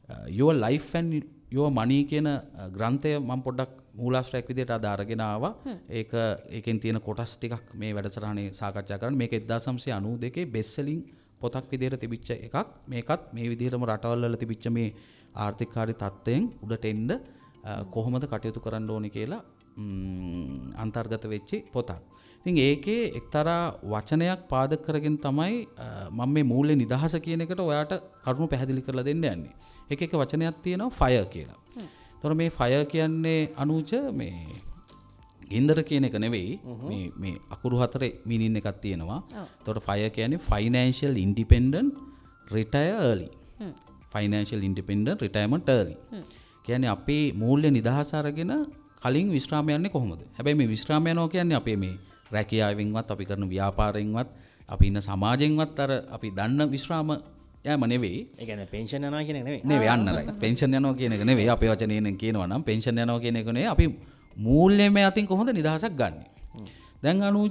your life and your money කියන ග්‍රන්ථය මම පොඩ්ඩක් මූලාශ්‍රයක් විදිහට අද අරගෙන ආවා. ඒකෙන් තියෙන කොටස් ටිකක් මේ වැඩසටහනේ සාකච්ඡා කරන්න. මේක 1992 බෙස්ට් සෙලින් පොතක් විදිහට තිබිච්ච එකක්. මේකත් මේ විදිහටම රටවල් වල තිබිච්ච මේ ආර්ථිකාරී තත්ත්වයෙන් උඩට එන්න කොහොමද කටයුතු කරන්න ඕනේ කියලා අන්තර්ගත වෙච්ච පොතක්. ඉතින් ඒකේ එක්තරා වචනයක් පාදක කරගෙන තමයි මම මේ මූල්‍ය නිදහස කියන එකට ඔයාට කරුණු පැහැදිලි කරලා දෙන්න යන්නේ. එක වචනයක් තියෙනවා ෆයර් කියලා. එතකොට මේ ෆයර් කියන්නේ අනුජ මේ ගින්දර කියන එක නෙවෙයි. මේ අකුරු හතරේ මීනින් එකක් තියෙනවා. එතකොට ෆයර් කියන්නේ financial independent retire early. Financial independent retirement early. කියන්නේ අපේ මූල්‍ය නිදහස අරගෙන කලින් විශ්‍රාම යන්නේ කොහොමද? හැබැයි මේ විශ්‍රාම යනවා කියන්නේ අපේ මේ රැකියාවෙන්වත් අපි කරන ව්‍යාපාරයෙන්වත් අපි ඉන්න සමාජයෙන්වත් අර අපි දන්න විශ්‍රාම යෑම නෙවෙයි. ඒ කියන්නේ පෙන්ෂන් යනවා කියන එක නෙවෙයි. නෙවෙයි යන්න රයි. පෙන්ෂන් යනවා කියන එක නෙවෙයි. අපේ වචනයෙන් කියනවා නම් පෙන්ෂන් යනවා කියන එක නෙවෙයි. අපි මූල්‍යමය අතින් කොහොමද නිදහසක් ගන්නෙ? දැන් අනුජ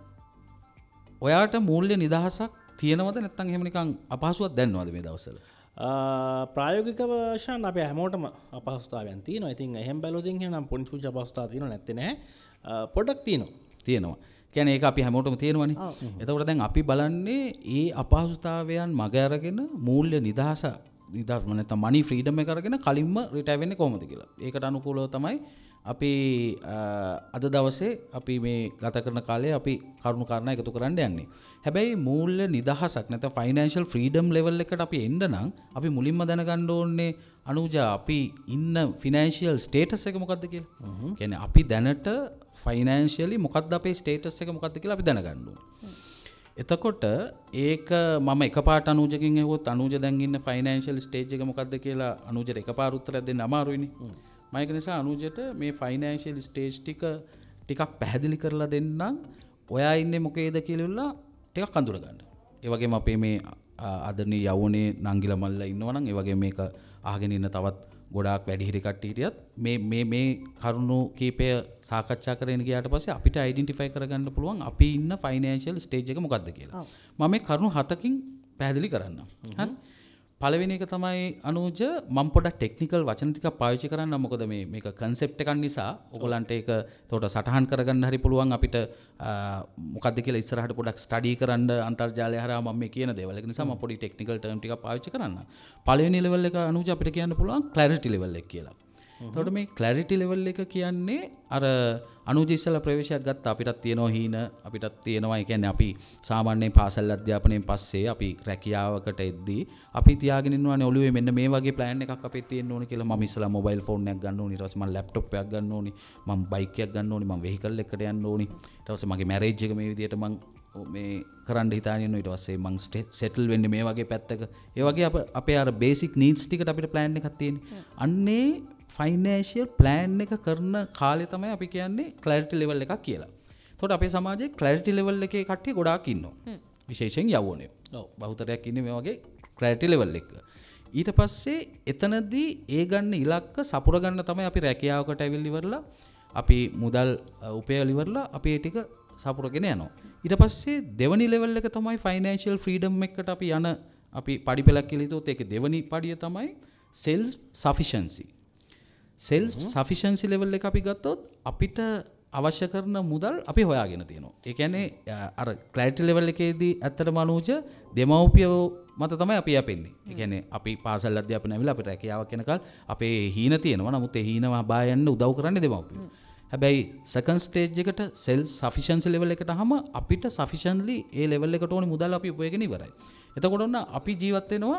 ඔයාට මූල්‍ය නිදහසක් තියෙනවද නැත්නම් එහෙම නිකන් අපහසුවක් දැනනවද මේ දවස්වල? ප්‍රායෝගික වශයෙන් අපි හැමෝටම අපහසුතාවයන් තියෙනවා. ඉතින් එහෙම බැලුවොත් එහෙනම් පොඩි පුංචි අපහසුතාවක් තියෙනව නැත්තේ නෑ. පොඩක් තියෙනවා. කියන්නේ ඒක අපි හැමෝටම තියෙනවනේ. එතකොට දැන් අපි බලන්නේ ඒ අපහසුතාවයන් මග අරගෙන මූල්‍ය නිදහස නැත්නම් මනි ෆ්‍රීඩම් එක අරගෙන කලින්ම රිටයර් වෙන්නේ කොහොමද කියලා. ඒකට අනුකූලව තමයි අපි අද දවසේ අපි මේ ගත කරන කාලේ අපි කරුණු කාරණා එකතු කරන්න යන්නේ. හැබැයි මූල්‍ය නිදහසක් නැත්නම් ෆයිනෑන්ෂල් ෆ්‍රීඩම් ලෙවල් එකට අපි එන්න නම් අපි මුලින්ම දැනගන්න ඕනේ අනුජා අපි ඉන්න ෆිනෑන්ෂියල් ස්ටේටස් එක මොකක්ද කියලා. කියන්නේ අපි දැනට ෆයිනෑන්ෂියලි මොකක්ද අපේ ස්ටේටස් එක මොකක්ද කියලා අපි දැනගන්න ඕනේ. එතකොට ඒක මම එකපාරට අනුජකින් ඇහුවොත් අනුජ දැන් ඉන්න ෆයිනෑන්ෂියල් ස්ටේජ් එක මොකක්ද කියලා අනුජට එකපාර උත්තරයක් දෙන්න අමාරුයිනේ. මම ඒක නිසා අනුජට මේ ෆයිනෑන්ෂියල් ස්ටේජ් ටිකක් පැහැදිලි කරලා දෙන්නම්. ඔයා ඉන්නේ මොකේද කියලා ටිකක් අඳුර ගන්න. ඒ වගේම අපේ මේ ආදරණීය යවුනේ නංගිලා මල්ලා ඉන්නවා නම් ඒ වගේම මේක අහගෙන ඉන්න තවත් ගොඩාක් වැඩිහිටි කට්ටියටියත් මේ කරුණු කීපය සාකච්ඡා කරගෙන ගියාට පස්සේ අපිට අයිඩෙන්ටිෆයි කරගන්න පුළුවන් අපි ඉන්න ෆයිනෑන්ෂියල් ස්ටේජ් එක මොකක්ද කියලා. මම මේ කරුණු 7කින් පැහැදිලි කරන්නම්. හරි. පළවෙනි එක තමයි අනුජ මම පොඩක් ටෙක්නිකල් වචන ටිකක් පාවිච්චි කරන්න. මොකද මේක කන්සෙප්ට් එකක් නිසා ඔයගලන්ට ඒක තෝට සටහන් කරගන්න හරි පුළුවන් අපිට මොකද්ද කියලා ඉස්සරහට පොඩක් ස්ටඩි කරන්න අන්තර්ජාලය හරහා මම මේ කියන දේවල්. ඒක නිසා මම පොඩි ටෙක්නිකල් ටර්ම් ටිකක් පාවිච්චි කරන්න. පළවෙනි ලෙවල් එක අනුජ අපිට කියන්න පුළුවන් ක්ලැරිටි ලෙවල් එක කියලා. එතකොට මේ ක්ලැරිටි ලෙවල් එක කියන්නේ අර අනුජ ඉස්සලා ප්‍රවේශයක් ගත්ත අපිටත් තියෙනවා හීන අපිටත් තියෙනවා. ඒ කියන්නේ අපි සාමාන්‍යයෙන් පාසල් අධ්‍යාපනයෙන් පස්සේ අපි රැකියාවකට එද්දී අපි තියාගෙන ඉන්නවානේ ඔළුවේ මෙන්න මේ වගේ ප්ලෑන් එකක් අපිට තියෙන්න ඕනේ කියලා. මම ඉස්සලා මොබයිල් ෆෝන් එකක් ගන්න ඕනේ. ඊට පස්සේ මම ලැප්ටොප් එකක් ගන්න ඕනේ. මම බයික් එකක් ගන්න ඕනේ. මම වෙහිකල් එකකට යන්න ඕනේ. ඊට පස්සේ මගේ මැරේජ් එක මේ විදිහට මම මේ කරන්න හිතාගෙන ඉන්නවා. ඊට පස්සේ මම සෙටල් වෙන්නේ මේ වගේ පැත්තක. ඒ වගේ අපේ අර බේසික් නීඩ්ස් ටිකට අපිට ප්ලෑන් එකක් තියෙන්නේ. අන්නේ ෆයිනෑන්ෂියල් ප්ලෑන් එක කරන කාලේ තමයි අපි කියන්නේ ක්ලැරිටි ලෙවල් එකක් කියලා. එතකොට අපේ සමාජයේ ක්ලැරිටි ලෙවල් එකේ කට්ටිය ගොඩාක් ඉන්නවා. විශේෂයෙන් යවුනේ. ඔව් බහුතරයක් ඉන්නේ මේ වගේ ක්ලැරිටි ලෙවල් එක. ඊට පස්සේ එතනදී ඒ ගන්න ඉලක්ක සපුර ගන්න තමයි අපි රැකියාවකට ඇවිල්ලි ඉවරලා අපි මුදල් උපයලා ඉවරලා අපි ඒ ටික සපුරගෙන යනවා. ඊට පස්සේ දෙවනි ලෙවල් එක තමයි ෆයිනෑන්ෂියල් ෆ්‍රීඩම් එකට අපි යන අපි පඩිපෙළක් කියලා හිතුවොත් ඒකේ දෙවනි පඩිය තමයි self sufficiency. self sufficiency level එක අපි ගත්තොත් අපිට අවශ්‍ය කරන මුදල් අපි හොයාගෙන තියෙනවා. ඒ කියන්නේ අර clarity level එකේදී ඇත්තටම අනුජ දෙමව්පියෝ මත තමයි අපි යපෙන්නේ. ඒ කියන්නේ අපි පාසල් අධ්‍යාපනය ඇවිල්ලා අපිට රැකියාවක් වෙනකල් අපේ හීන තියෙනවා. නමුත් ඒ හීන බා යන්න උදව් කරන්නේ දෙමව්පියෝ. හැබැයි second stage එකට self sufficiency level එකට ආවම අපිට sufficiently ඒ level එකට ඕනේ මුදල් අපි උපයගෙන ඉවරයි. එතකොට ඔන්න අපි ජීවත් වෙනවා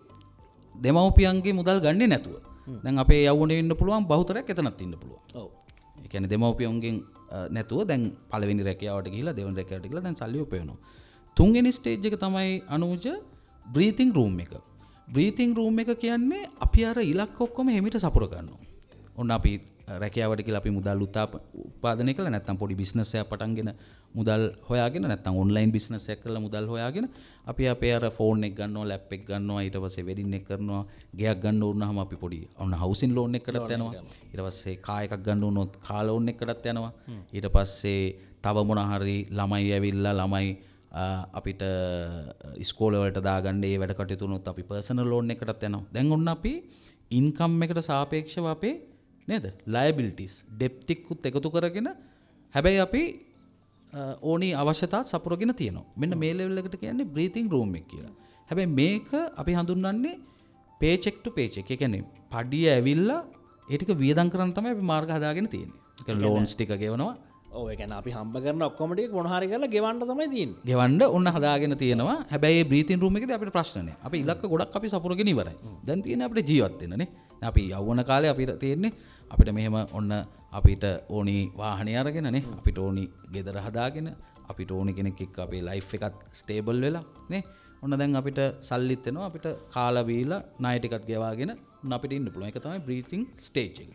දෙමව්පියන්ගේ මුදල් ගන්නේ නැතුව. දැන් අපේ යවුනේ ඉන්න පුළුවන් බහුතරයක් එතනත් ඉන්න පුළුවන්. ඔව්. ඒ කියන්නේ දෙමව්පියන්ගෙන් නැතුව දැන් පළවෙනි රැකියාවට ගිහිලා දෙවෙනි රැකියාවට ගිහිලා දැන් සල්ලි උපයනවා. තුන්වෙනි ස්ටේජ් එක තමයි අනුජ බ්‍රීතිං රූම් එක. බ්‍රීතිං රූම් එක කියන්නේ අපි අර ඉලක්ක ඔක්කොම හැමිට සපුර ගන්නවා. ඔන්න අපි රැකියාවට කියලා අපි මුදල් උත්පාදනය කළා නැත්නම් පොඩි බිස්නස් එකක් පටන්ගෙන මුදල් හොයාගෙන නැත්නම් ඔන්ලයින් බිස්නස් එකක් කරලා මුදල් හොයාගෙන අපි අපේ අර ෆෝන් එක ගන්නවා ලැප් එක ගන්නවා ඊට පස්සේ වෙඩින් එක කරනවා ගෙයක් ගන්න ඕනනම් අපි පොඩි ඔන්න හවුසින් ලෝන් එකකටත් යනවා ඊට පස්සේ කාර් එකක් ගන්න ඕනොත් කාර් ලෝන් එකකටත් යනවා ඊට පස්සේ තව මොන හරි ළමයි ඇවිල්ලා ළමයි අපිට ස්කෝලවලට දාගන්න ඒ වැඩ කටයුතුනුත් අපි පර්සනල් ලෝන් එකටත් යනවා. දැන් ඔන්න අපි ඉන්කම් එකට සාපේක්ෂව අපේ නේද ලයබිලිටිස් ඩෙප්ට් එකකුත් එකතු කරගෙන හැබැයි අපි ඕනි අවශ්‍යතා සපුරගෙන තියෙනවා. මෙන්න මේ ලෙවල් එකට කියන්නේ බ්‍රීතිං රූම් එක කියලා. හැබැයි මේක අපි හඳුන්වන්නේ පේචෙක් ටු පේචෙක්. ඒ කියන්නේ පඩිය ඇවිල්ලා ඒ ටික වියදම් කරන්න තමයි අපි මාර්ග හදාගෙන තියෙන්නේ. ඒ කියන්නේ ලෝන්ස් ටික ගෙවනවා. ඔව් ඒ කියන්නේ අපි හම්බ කරන ඔක්කොම ටික මොන හරි කරලා ගෙවන්න තමයි තියෙන්නේ. ගෙවන්න ඔන්න හදාගෙන තියෙනවා. හැබැයි මේ බ්‍රීතිං රූම් එකේදී අපිට ප්‍රශ්න නැහැ. අපි ඉලක්ක ගොඩක් අපි සපුරගෙන ඉවරයි. දැන් තියෙන්නේ අපිට ජීවත් වෙන්න නේ. අපි යවුන කාලේ අපිට තියෙන්නේ අපිට මෙහෙම ඔන්න අපිට ඕනි වාහනය අරගෙන නේ අපිට ඕනි ගෙදර හදාගෙන අපිට ඕනි කෙනෙක් එක්ක අපේ ලයිෆ් එකත් ස්ටේබල් වෙලා නේ ඔන්න දැන් අපිට සල්ලිත් එනවා අපිට කාලා බීලා ණය ටිකත් ගෙවාගෙන ඔන්න අපිට ඉන්න පුළුවන්. ඒක තමයි බ්‍රීතිං ස්ටේජ් එක.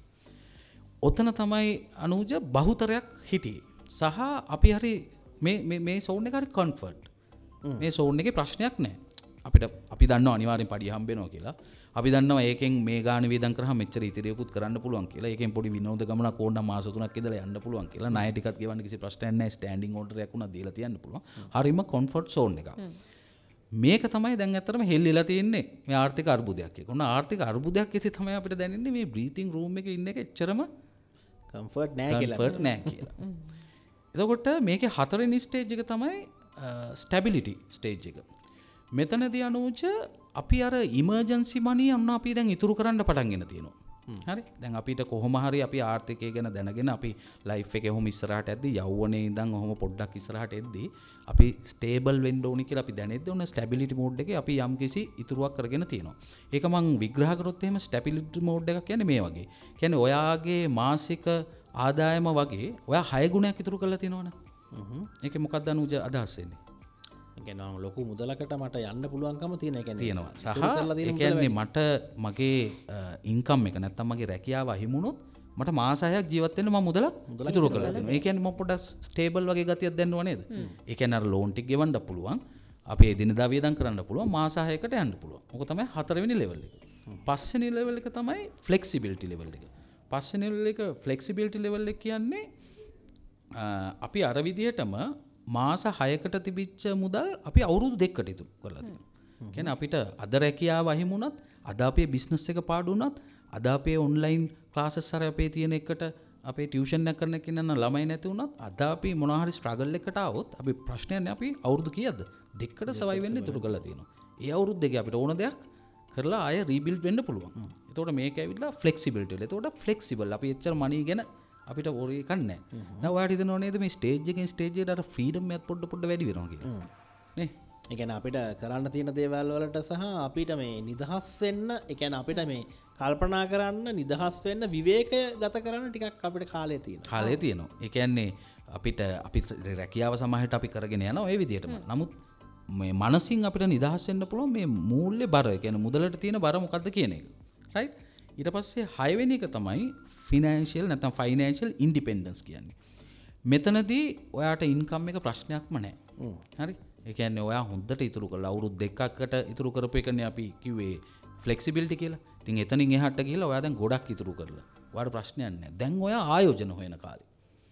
ඔතන තමයි අනුජ බහුතරයක් හිටියේ. සහ අපි හරි මේ සෝන් එක හරි කම්ෆර්ට්. මේ සෝන් එකේ ප්‍රශ්නයක් නැහැ. අපිට අපි දන්නවා අනිවාර්යෙන් පඩිය හම්බ වෙනවා කියලා. අපි දන්නවා ඒකෙන් මේ ගාණ වේදම් කරාම මෙච්චර ඉතිරියකුත් කරන්න පුළුවන් කියලා. ඒකෙන් පොඩි විනෝද ගමනක් ඕනනම් මාස 3ක් ඉඳලා යන්න පුළුවන් කියලා. ණය ටිකක් ගෙවන්න කිසි ප්‍රශ්නයක් නැහැ. ස්ටෑන්ඩින් ඕඩර් එකක් උනා දීලා තියන්න පුළුවන්. හරිම කම්ෆර්ට් සෝන් එකක්. මේක තමයි දැන් ඇත්තටම හෙල්ලිලා තියෙන්නේ මේ ආර්ථික අර්බුදයක් එක. ඔන්න ආර්ථික අර්බුදයක් ඉතින් තමයි අපිට දැනෙන්නේ මේ බ්‍රීතිං රූම් එකේ ඉන්න එක එච්චරම කම්ෆර්ට් නෑ කියලා. එතකොට මේකේ හතරවෙනි ස්ටේජ් එක තමයි ස්ටැබිලිටි ස්ටේජ් එක. මෙතනදී අනුජ අපි අර ඉමර්ජන්සි මනි අන්න අපි දැන් ඉතුරු කරන්න පටන් ගෙන තියෙනවා. හරි. දැන් අපිට කොහොම හරි අපි ආර්ථිකය ගැන දැනගෙන අපි ලයිෆ් එකේ ඔහොම ඉස්සරහට යද්දී යෞවනේ ඉඳන් ඔහොම පොඩ්ඩක් ඉස්සරහට එද්දී අපි ස්ටේබල් වෙන්න ඕනි කියලා අපි දැනෙද්දී ඔන්න ස්ටැබිලිටි මෝඩ් එකේ අපි යම්කිසි ඉතුරුවක් කරගෙන තියෙනවා. ඒක මම විග්‍රහ කරොත් එහෙම ස්ටැබිලිටි මෝඩ් එකක් කියන්නේ මේ වගේ. කියන්නේ ඔයාගේ මාසික ආදායම වගේ ඔයා 6 ගුණයක් ඉතුරු කරලා තියෙනවනේ. ඒකේ මොකක්ද අනුජ අදහස් වෙන්නේ? ගැන ලොකු මුදලකට මට යන්න පුළුවන්කම තියෙන එක තියෙනවා. සහ ඒ කියන්නේ මට මගේ ඉන්කම් එක නැත්තම් මගේ රැකියාව අහිමුණොත් මට මාස 6ක් ජීවත් වෙන්න මම මුදලක් ඉතුරු කරලා තියෙනවා. ඒ කියන්නේ මම පොඩ්ඩක් ස්ටේබල් වගේ ගතියක් දැනනව නේද? ඒ කියන්නේ අර ලෝන් ටික ගෙවන්න පුළුවන්. අපි එදිනදා වියදම් කරන්න පුළුවන්. මාස 6කට යන්න පුළුවන්. ඔක තමයි හතරවෙනි ලෙවල් එක. පස්වෙනි ලෙවල් එක තමයි ෆ්ලෙක්සිබිලිටි ලෙවල් එක. පස්වෙනි ලෙවල් එක ෆ්ලෙක්සිබිලිටි ලෙවල් එක කියන්නේ අපි අර විදිහටම මාස 6කට තිබිච්ච මුදල් අපි අවුරුදු 2කට ඉතුරු කරලා තියෙනවා. කියන්නේ අපිට අද රැකියාව අහිමුණත්, අද අපේ බිස්නස් එක පාඩු වුණත්, අද අපේ ඔන්ලයින් ක්ලාසස් හරි අපේ තියෙන එකට අපේ ටියුෂන් එක කරන කෙනා ළමයි නැති වුණත්, අද අපි මොනවා හරි ස්ට්‍රගල් එකකට ආවොත් අපි ප්‍රශ්නයක් නෑ අපි අවුරුදු කීයද? 2කට සර්වයිව් වෙන්න ඉතුරු කරලා තියෙනවා. ඒ අවුරුදු දෙකේ අපිට ඕන දෙයක් කරලා ආය රීබිල්ඩ් වෙන්න පුළුවන්. එතකොට මේක ඇවිල්ලා ෆ්ලෙක්සිබිලිටි වල. එතකොට ෆ්ලෙක්සිබල් අපි එච්චර මනි ගැන අපිට ඔරේ කන්නේ නැහැ. දැන් ඔයාලට හිතනව නේද මේ ස්ටේජ් එකෙන් ස්ටේජ් එකට අර ෆ්‍රීඩම් එකත් පොඩ වැඩි වෙනවා කියලා. නේ? ඒ කියන්නේ අපිට කරන්න තියෙන දේවල් වලට සහ අපිට මේ නිදහස් වෙන්න, ඒ කියන්නේ අපිට මේ කල්පනා කරන්න, නිදහස් වෙන්න, විවේකය ගත කරන්න ටිකක් අපිට කාලය තියෙනවා. කාලය තියෙනවා. ඒ කියන්නේ අපිට රැකියාව සමහරට අපි කරගෙන යනවා ඒ විදිහටම. නමුත් මේ මනසින් අපිට නිදහස් වෙන්න පුළුවන් මේ මූල්‍ය බර, ඒ කියන්නේ මුදලට තියෙන බර මොකද්ද කියන එක. රයිට්? ඊට පස්සේ 6 වෙනි එක තමයි ෆිනෑන්ෂියල් නැත්නම් ෆයිනෑන්ෂියල් ඉන්ඩිපෙන්ඩන්ස් කියන්නේ. මෙතනදී ඔයාට ඉන්කම් එක ප්‍රශ්නයක්ම නැහැ. හරි? ඒ කියන්නේ ඔයා හොඳට ඉතුරු කරලා අවුරුදු 2කට ඉතුරු කරපු එකනේ අපි කිව්වේ ෆ්ලෙක්සිබිලිටි කියලා. ඉතින් එතනින් එහාට ගිහලා ඔයා දැන් ගොඩක් ඉතුරු කරලා. ඔයාට ප්‍රශ්නයක් නැහැ. දැන් ඔයා ආයෝජන හොයන කාලේ.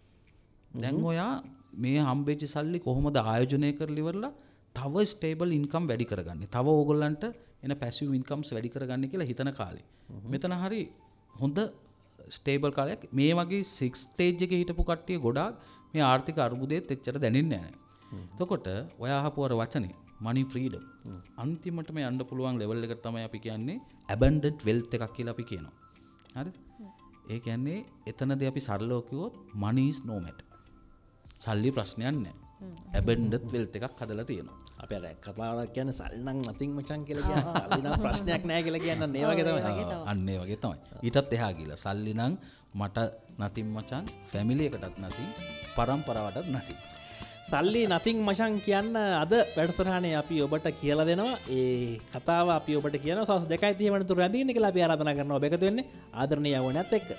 දැන් ඔයා මේ හම්බෙච්ච සල්ලි කොහොමද ආයෝජනය කරලා ඉවරලා තව ස්ටේබල් ඉන්කම් වැඩි කරගන්නේ. තව ඕගොල්ලන්ට එන පැසිව් ඉන්කම්ස් වැඩි කරගන්න කියලා හිතන කාලේ. මෙතන හරි හොඳ ස්ටේබල් කාලයක්. මේ වගේ 6 ස්ටේජ් එකේ හිටපු කට්ටිය ගොඩාක් මේ ආර්ථික අර්බුදයේත් එච්චර දැනෙන්නේ නැහැ. එතකොට ඔයා අහපු අර වචනේ money freedom අන්තිමටම යන්න පුළුවන් ලෙවල් එකට තමයි අපි කියන්නේ abundant wealth එකක් කියලා අපි කියනවා. හරිද? ඒ කියන්නේ එතනදී අපි සරලව කිව්වොත් money is no matter. සල්ලි ප්‍රශ්නයක් නැහැ. abundant wealth එකක් හදලා තියෙනවා. අපි අර කතාවක් කියන්නේ සල්ලි නම් nothing මචං කියලා කියන්නේ සල්ලි නම් ප්‍රශ්නයක් නැහැ කියලා කියන්නේ ඒ වගේ තමයි. අන්න ඒ වගේ තමයි. ඊටත් එහා ගිහලා සල්ලි නම් මට nothing මචං, ෆැමිලි එකටත් nothing, පරම්පරාවටත් nothing. සල්ලි nothing මචං කියන්න අද වැඩසටහනේ අපි ඔබට කියලා දෙනවා. ඒ කතාව අපි ඔබට කියනවා. සවස් 2:30 වෙනතුරු රැඳින්න කියලා අපි ආරාධනා කරනවා. ඔබ එකතු වෙන්නේ ආදරණීය යවණත් එක්ක.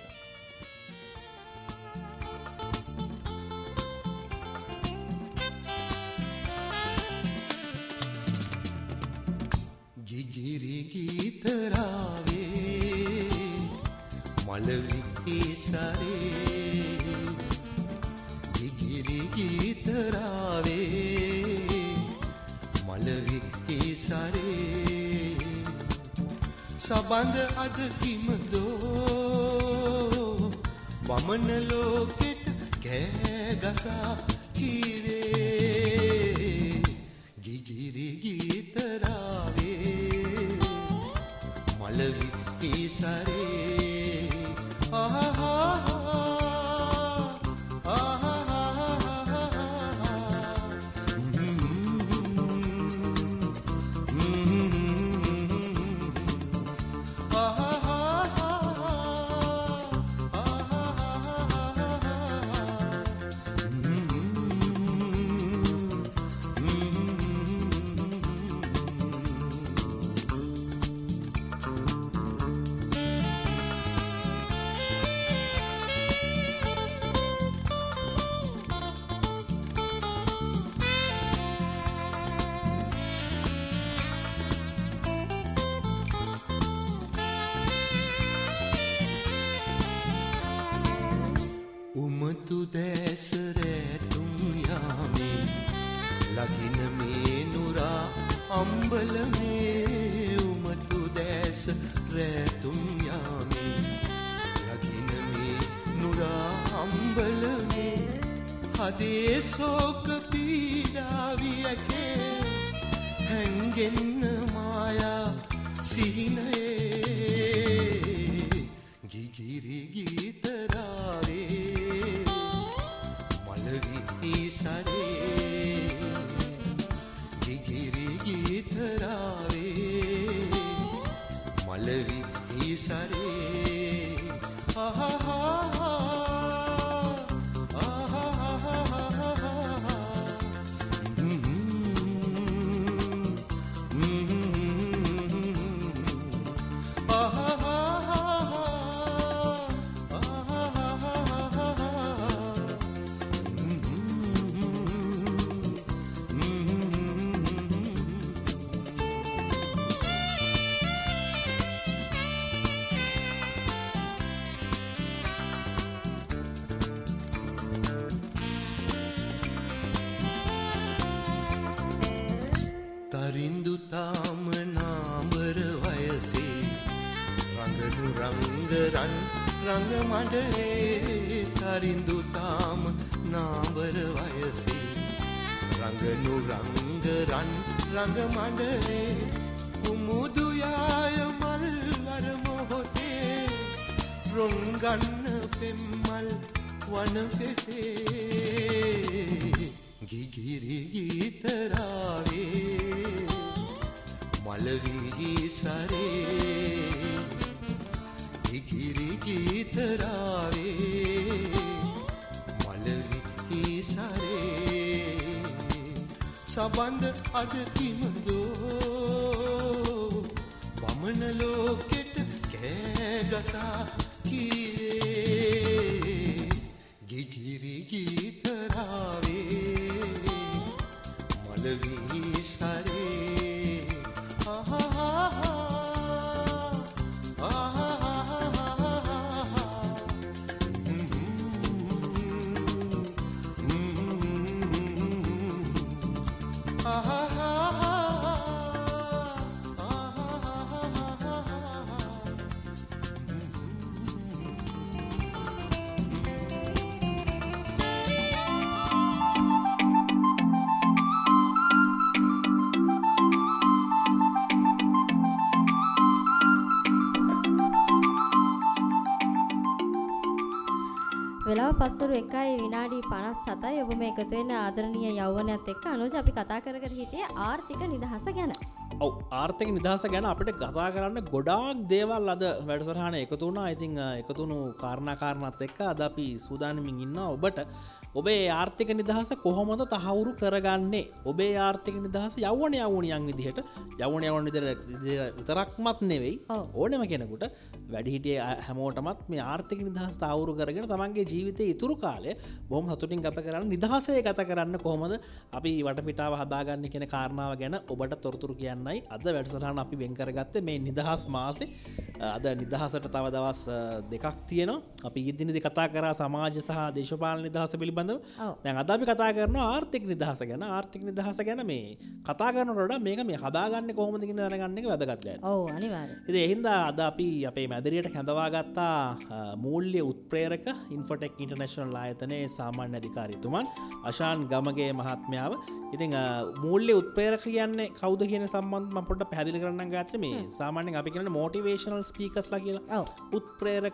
සබඳ අද කිමදෝ වමන ලෝකෙට කෑගසා කීවේ ගිගිරි ගීතරාවේ මලවි ඊසරේ උමතු දැසරැතුම් යාමේ ලගින මේ නුරා අම්බලමේ උමතු දැස රැතුම් යාමේ ලගින මේ නුරා අම්බලමේ හදේ සෝක පීඩාවියකේ හැංගෙන්න මායා සිහිනයේ ගිගිරි ගීතරාවේ මලවි ඊසරේ ගිගිරි ගීතරාවේ මලවි ඊසරේ තරින්දු තාම නාඹර වයසේ රංගනු රංගරන් රංග මඩලේ තරින්දු තාම නාඹර වයසේ රංගනු රංගරන් රංග මඩලේ කුමුදු යාය මල්වර මොහොතේ රොංගන්න පෙම්මල් වන පෙතේ ගිගිරි ගීතරාවේ මලවි සරේ ගිගිරි ගීතරාවේ මලවි සරේ සබඳ අද කිමදෝ වමන ලෝකෙට කෑගසා කීවේ ගිගිරි ගීතරාවේ මලවි සරේ වෙලාව පස්වරු 1යි විනාඩි 57යි. ඔබ මේ එකතු වෙන ආදරණීය යෞවනයත් එක්ක අනුජ අපි කතා කර හිටියේ ආර්ථික නිදහස ගැන. ඔව් ආර්ථික නිදහස ගැන අපිට කතා කරන්න ගොඩාක් දේවල් අද වැඩසටහන එකතු වුණා. ඉතින් එකතුණු කාරණාත් එක්ක අද අපි සූදානමින් ඉන්නවා ඔබට ඔබේ ආර්ථික නිදහස කොහොමද තහවුරු කරගන්නේ? ඔබේ ආර්ථික නිදහස යෞවනයන් විදිහට යෞවනයන් විතරක්මත් නෙවෙයි ඕනෑම කෙනෙකුට වැඩිහිටිය හැමෝටමත් මේ ආර්ථික නිදහස තහවුරු කරගෙන තමන්ගේ ජීවිතයේ ඉතුරු කාලය බොහොම සතුටින් ගත කරන්න නිදහසේ ගත කරන්න කොහොමද අපි වටපිටාව හදාගන්නේ කියන කාරණාව ගැන ඔබට තොරතුරු කියන්නයි අද වැඩසටහන අපි වෙන් කරගත්තේ මේ නිදහස් මාසේ. අද නිදහසට තව දවස් දෙකක් තියෙනවා අපි ඊදිනේදී කතා කරා සමාජ සහ දේශපාලන නිදහස පිළිබඳව දැන් අද අපි කතා කරනවා ආර්ථික නිදහස ගැන ආර්ථික නිදහස ගැන මේ කතා කරනකොට වඩා මේක මේ හදාගන්නේ කොහොමද කියන දැනගන්න එක වැදගත් දෙයක්. ඔව් අනිවාර්යයෙන්. ඉතින් ඒ හින්දා අද අපි අපේ මැදිරියට කැඳවා ගත්තා මූල්‍ය උත්ප්‍රේරක ඉන්ෆෝටෙක් ඉන්ටර්නැෂනල් ආයතනයේ සාමාන්‍ය අධිකාරීතුමන් අශාන් ගමගේ මහත්මයාව. ඉතින් මූල්‍ය උත්ප්‍රේරක කියන්නේ කවුද කියන සම්බන්ධව මම පොඩ්ඩක් පැහැදිලි කරන්නම් ගත්තේ මේ සාමාන්‍යයෙන් අපි කියන්නේ මොටිවේෂනල් ස්පීකර්ස්ලා කියලා. උත්ප්‍රේරක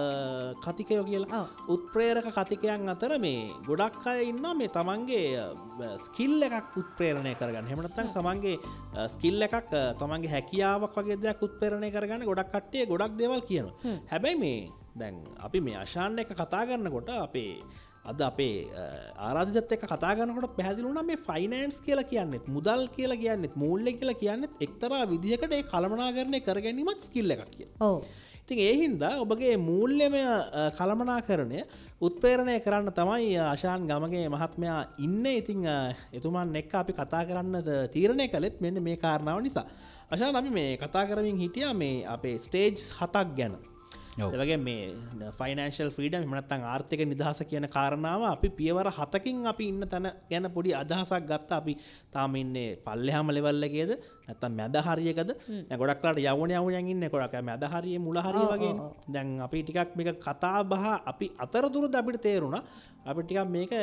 කතිකයෝ කියලා. උත්ප්‍රේරක කතිකයන් අතර මේ ගොඩක් අය ඉන්නවා මේ තමන්ගේ ස්කිල් එකක් උත්ප්‍රේරණය කරගන්න. එහෙම නැත්නම් තමන්ගේ ස්කිල් එකක් තමන්ගේ හැකියාවක් වගේ දෙයක් උත්ප්‍රේරණය කරගන්න ගොඩක් කට්ටිය ගොඩක් දේවල් කියනවා. හැබැයි මේ දැන් අපි මේ අශාන් එක කතා කරනකොට අපේ අද අපේ ආරාධිතත් එක්ක කතා කරනකොට පැහැදිලි වුණා මේ ෆයිනෑන්ස් කියලා කියන්නේත් මුදල් කියලා කියන්නේත් මූල්‍ය කියලා කියන්නේත් එක්තරා විදිහකට ඒ කළමනාකරණය කර ගැනීමත් ස්කිල් එකක් කියලා. ඔව්. ඉතින් ඒ හින්දා ඔබගේ මූල්‍යමය කළමනාකරණය උත්ප්‍රේරණය කරන්න තමයි අශාන් ගමගේ මහත්මයා ඉන්නේ. ඉතින් එතුමන් එක්ක අපි කතා කරන්න තීරණය කළෙත් මෙන්න මේ කාරණාව නිසා. අශාන් අපි මේ කතා කරමින් හිටියා මේ අපේ ස්ටේජ්ස් 7ක් ගැන. ඒවගේ මේ ෆයිනෑන්ෂල් ෆ්‍රීඩම් එහෙම නැත්නම් ආර්ථික නිදහස කියන කාරණාව අපි පියවර 7කින් අපි ඉන්න තැන ගැන පොඩි අදහසක් ගත්තා. අපි තාම ඉන්නේ පල්ලෙහාම ලෙවල් එකේද නැත්නම් මැද හරියකද? දැන් ගොඩක් ලාට යවුණයන් ඉන්නේ ගොඩක් මැද හරියේ මුල හරිය වගේනේ. දැන් අපි ටිකක් මේක කතා බහ අපි අතරතුරද අපිට තේරුණා. අපි ටිකක් මේක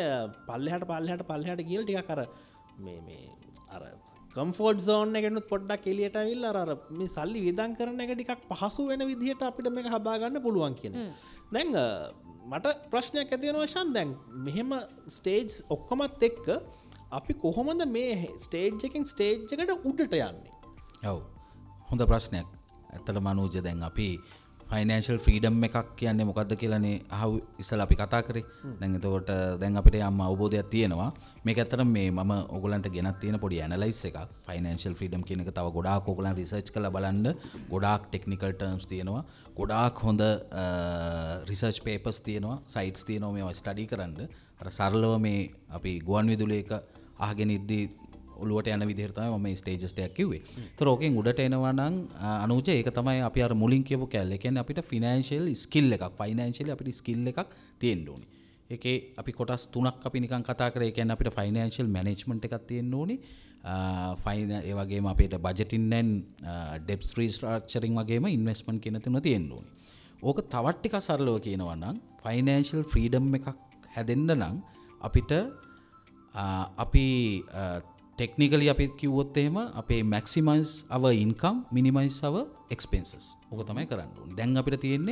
පල්ලෙහාට ගිහලා ටිකක් අර මේ අර කම්ෆෝට් සෝන් එකෙනුත් පොඩ්ඩක් එළියට ඇවිල්ලා අර මේ සල්ලි වියදම් කරන එක ටිකක් පහසු වෙන විදිහට අපිට මේක හදා ගන්න පුළුවන් කියන. දැන් මට ප්‍රශ්නයක් ඇති වෙනවා ෂන් දැන් මෙහෙම ස්ටේජ්ස් ඔක්කොමත් එක්ක අපි කොහොමද මේ ස්ටේජ් එකෙන් ස්ටේජ් එකට උඩට යන්නේ? ඔව්. හොඳ ප්‍රශ්නයක්. ඇත්තටම අනුජ දැන් අපි ෆයිනෑන්ෂල් ෆ්‍රීඩම් එකක් කියන්නේ මොකක්ද කියලානේ අහුව ඉස්සලා අපි කතා කරේ. දැන් එතකොට දැන් අපිට යම් අවබෝධයක් තියෙනවා. මේක ඇත්තටම මේ මම ඕගලන්ට ගෙනත් තියෙන පොඩි ඇනලයිස් එකක්. ෆයිනෑන්ෂල් ෆ්‍රීඩම් කියන එක තව ගොඩාක් ඕගලන් රිසර්ච් කරලා බලන්න. ගොඩාක් ටෙක්නිකල් ටර්ම්ස් තියෙනවා. ගොඩාක් හොඳ රිසර්ච් පේපර්ස් තියෙනවා. සයිට්ස් තියෙනවා මේවා ස්ටඩි කරන්න. අර සරලව මේ අපි ගුවන් විදුලියක අහගෙන ඉද්දී ඔලුවට යන විදිහට තමයි මම මේ ස්ටේජස් ටිකක් කිව්වේ. ඒතර ඕකෙන් උඩට එනවා නම් අනුජ ඒක තමයි අපි අර මුලින් කියපු කැලේ. ඒ කියන්නේ අපිට ෆිනෑන්ෂියල් ස්කිල් එකක්, ෆයිනෑන්ෂියලි අපිට ස්කිල් එකක් තියෙන්න ඕනේ. ඒකේ අපි කොටස් තුනක් අපි නිකන් කතා කරේ. ඒ කියන්නේ අපිට ෆයිනෑන්ෂියල් මැනේජ්මන්ට් එකක් තියෙන්න ඕනේ. ඒ වගේම අපිට බජටින් and ඩෙප්ට් රීස්ට්‍රක්චරින් වගේම ඉන්වෙස්ට්මන්ට් කියන තුන තියෙන්න ඕනේ. ඕක තවත් ටිකක් සරලව කියනවා නම් ෆයිනෑන්ෂියල් ෆ්‍රීඩම් එකක් හැදෙන්න නම් අපිට අපි ටෙක්නිකලි අපි කිව්වොත් එහෙම අපේ maximise our income minimize our expenses. ඕක තමයි කරන්න ඕනේ. දැන් අපිට තියෙන්නේ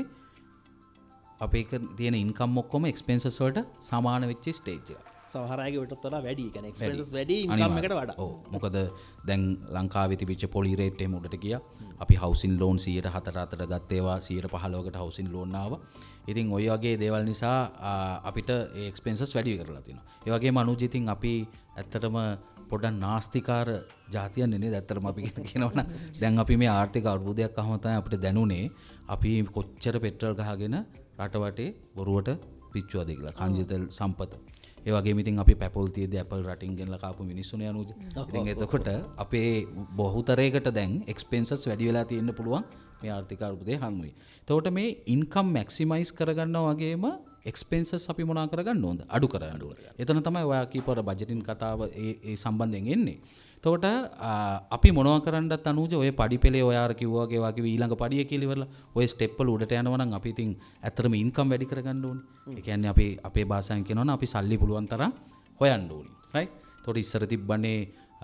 අපේ තියෙන ඉන්කම් ඔක්කොම එක්ස්පෙන්සස් වලට සමාන වෙච්ච ස්ටේජ් එක. සමහර අයගේ වලට වඩා වැඩි. ඒ කියන්නේ එක්ස්පෙන්සස් වැඩි ඉන්කම් එකට වඩා. ඔව්. මොකද දැන් ලංකාවේ තිබිච්ච පොලි රේට් එහෙම උඩට ගියා. අපි හවුසින් ලෝන් 104 ගත්ත ඒවා 115කට හවුසින් ලෝන් ආවා. ඉතින් ওই වගේ දේවල් නිසා අපිට ඒ එක්ස්පෙන්සස් වැඩි කරලා තියෙනවා. ඒ වගේම අනුජ ඉතින් අපි ඇත්තටම පොඩ්ඩක් නාස්තිකාර ජාතියන්නේ නේද? ඇත්තටම අපි කියනවනම් දැන් අපි මේ ආර්ථික අර්බුදයක් අහම තමයි අපිට දැනුනේ අපි කොච්චර පෙට්‍රල් ගහගෙන රට වටේ බොරුවට පිච්චුවද කියලා. කංජිතල් සම්පත. ඒ වගේම ඉතින් අපි පැපොල් තියදී ඇපල් රටින් ගෙනලා කාපු මිනිස්සුනේ අනුජ. ඉතින් එතකොට අපේ බහුතරයකට දැන් එක්ස්පෙන්සස් වැඩි වෙලා තියෙන්න පුළුවන් මේ ආර්ථික අර්බුදේ හමුවේ. එතකොට මේ ඉන්කම් මැක්සිමයිස් කරගන්නවා වගේම එක්ස්පෙන්සස් අපි මොනා කරගන්න ඕනද? අඩු කරගන්න ඕන. එතන තමයි ඔයා කීපවර බජටින් කතාව ඒ සම්බන්ධයෙන් එන්නේ. එතකොට අපි මොනවා කරන්නත් අනුජ ඔය පඩි පෙළේ ඔයාර කිව්වා වගේ ඊළඟ පඩිය කියලා ඉවරලා ඔය ස්ටෙප් වල උඩට යනවා නම් අපි ඉතින් ඇත්තටම ඉන්කම් වැඩි කරගන්න ඕනේ. ඒ කියන්නේ අපි අපේ භාෂාවෙන් කියනවනම් අපි සල්ලි පුළුවන් තරම් හොයන්න ඕනේ. රයිට්? එතකොට ඉස්සර තිබ්බනේ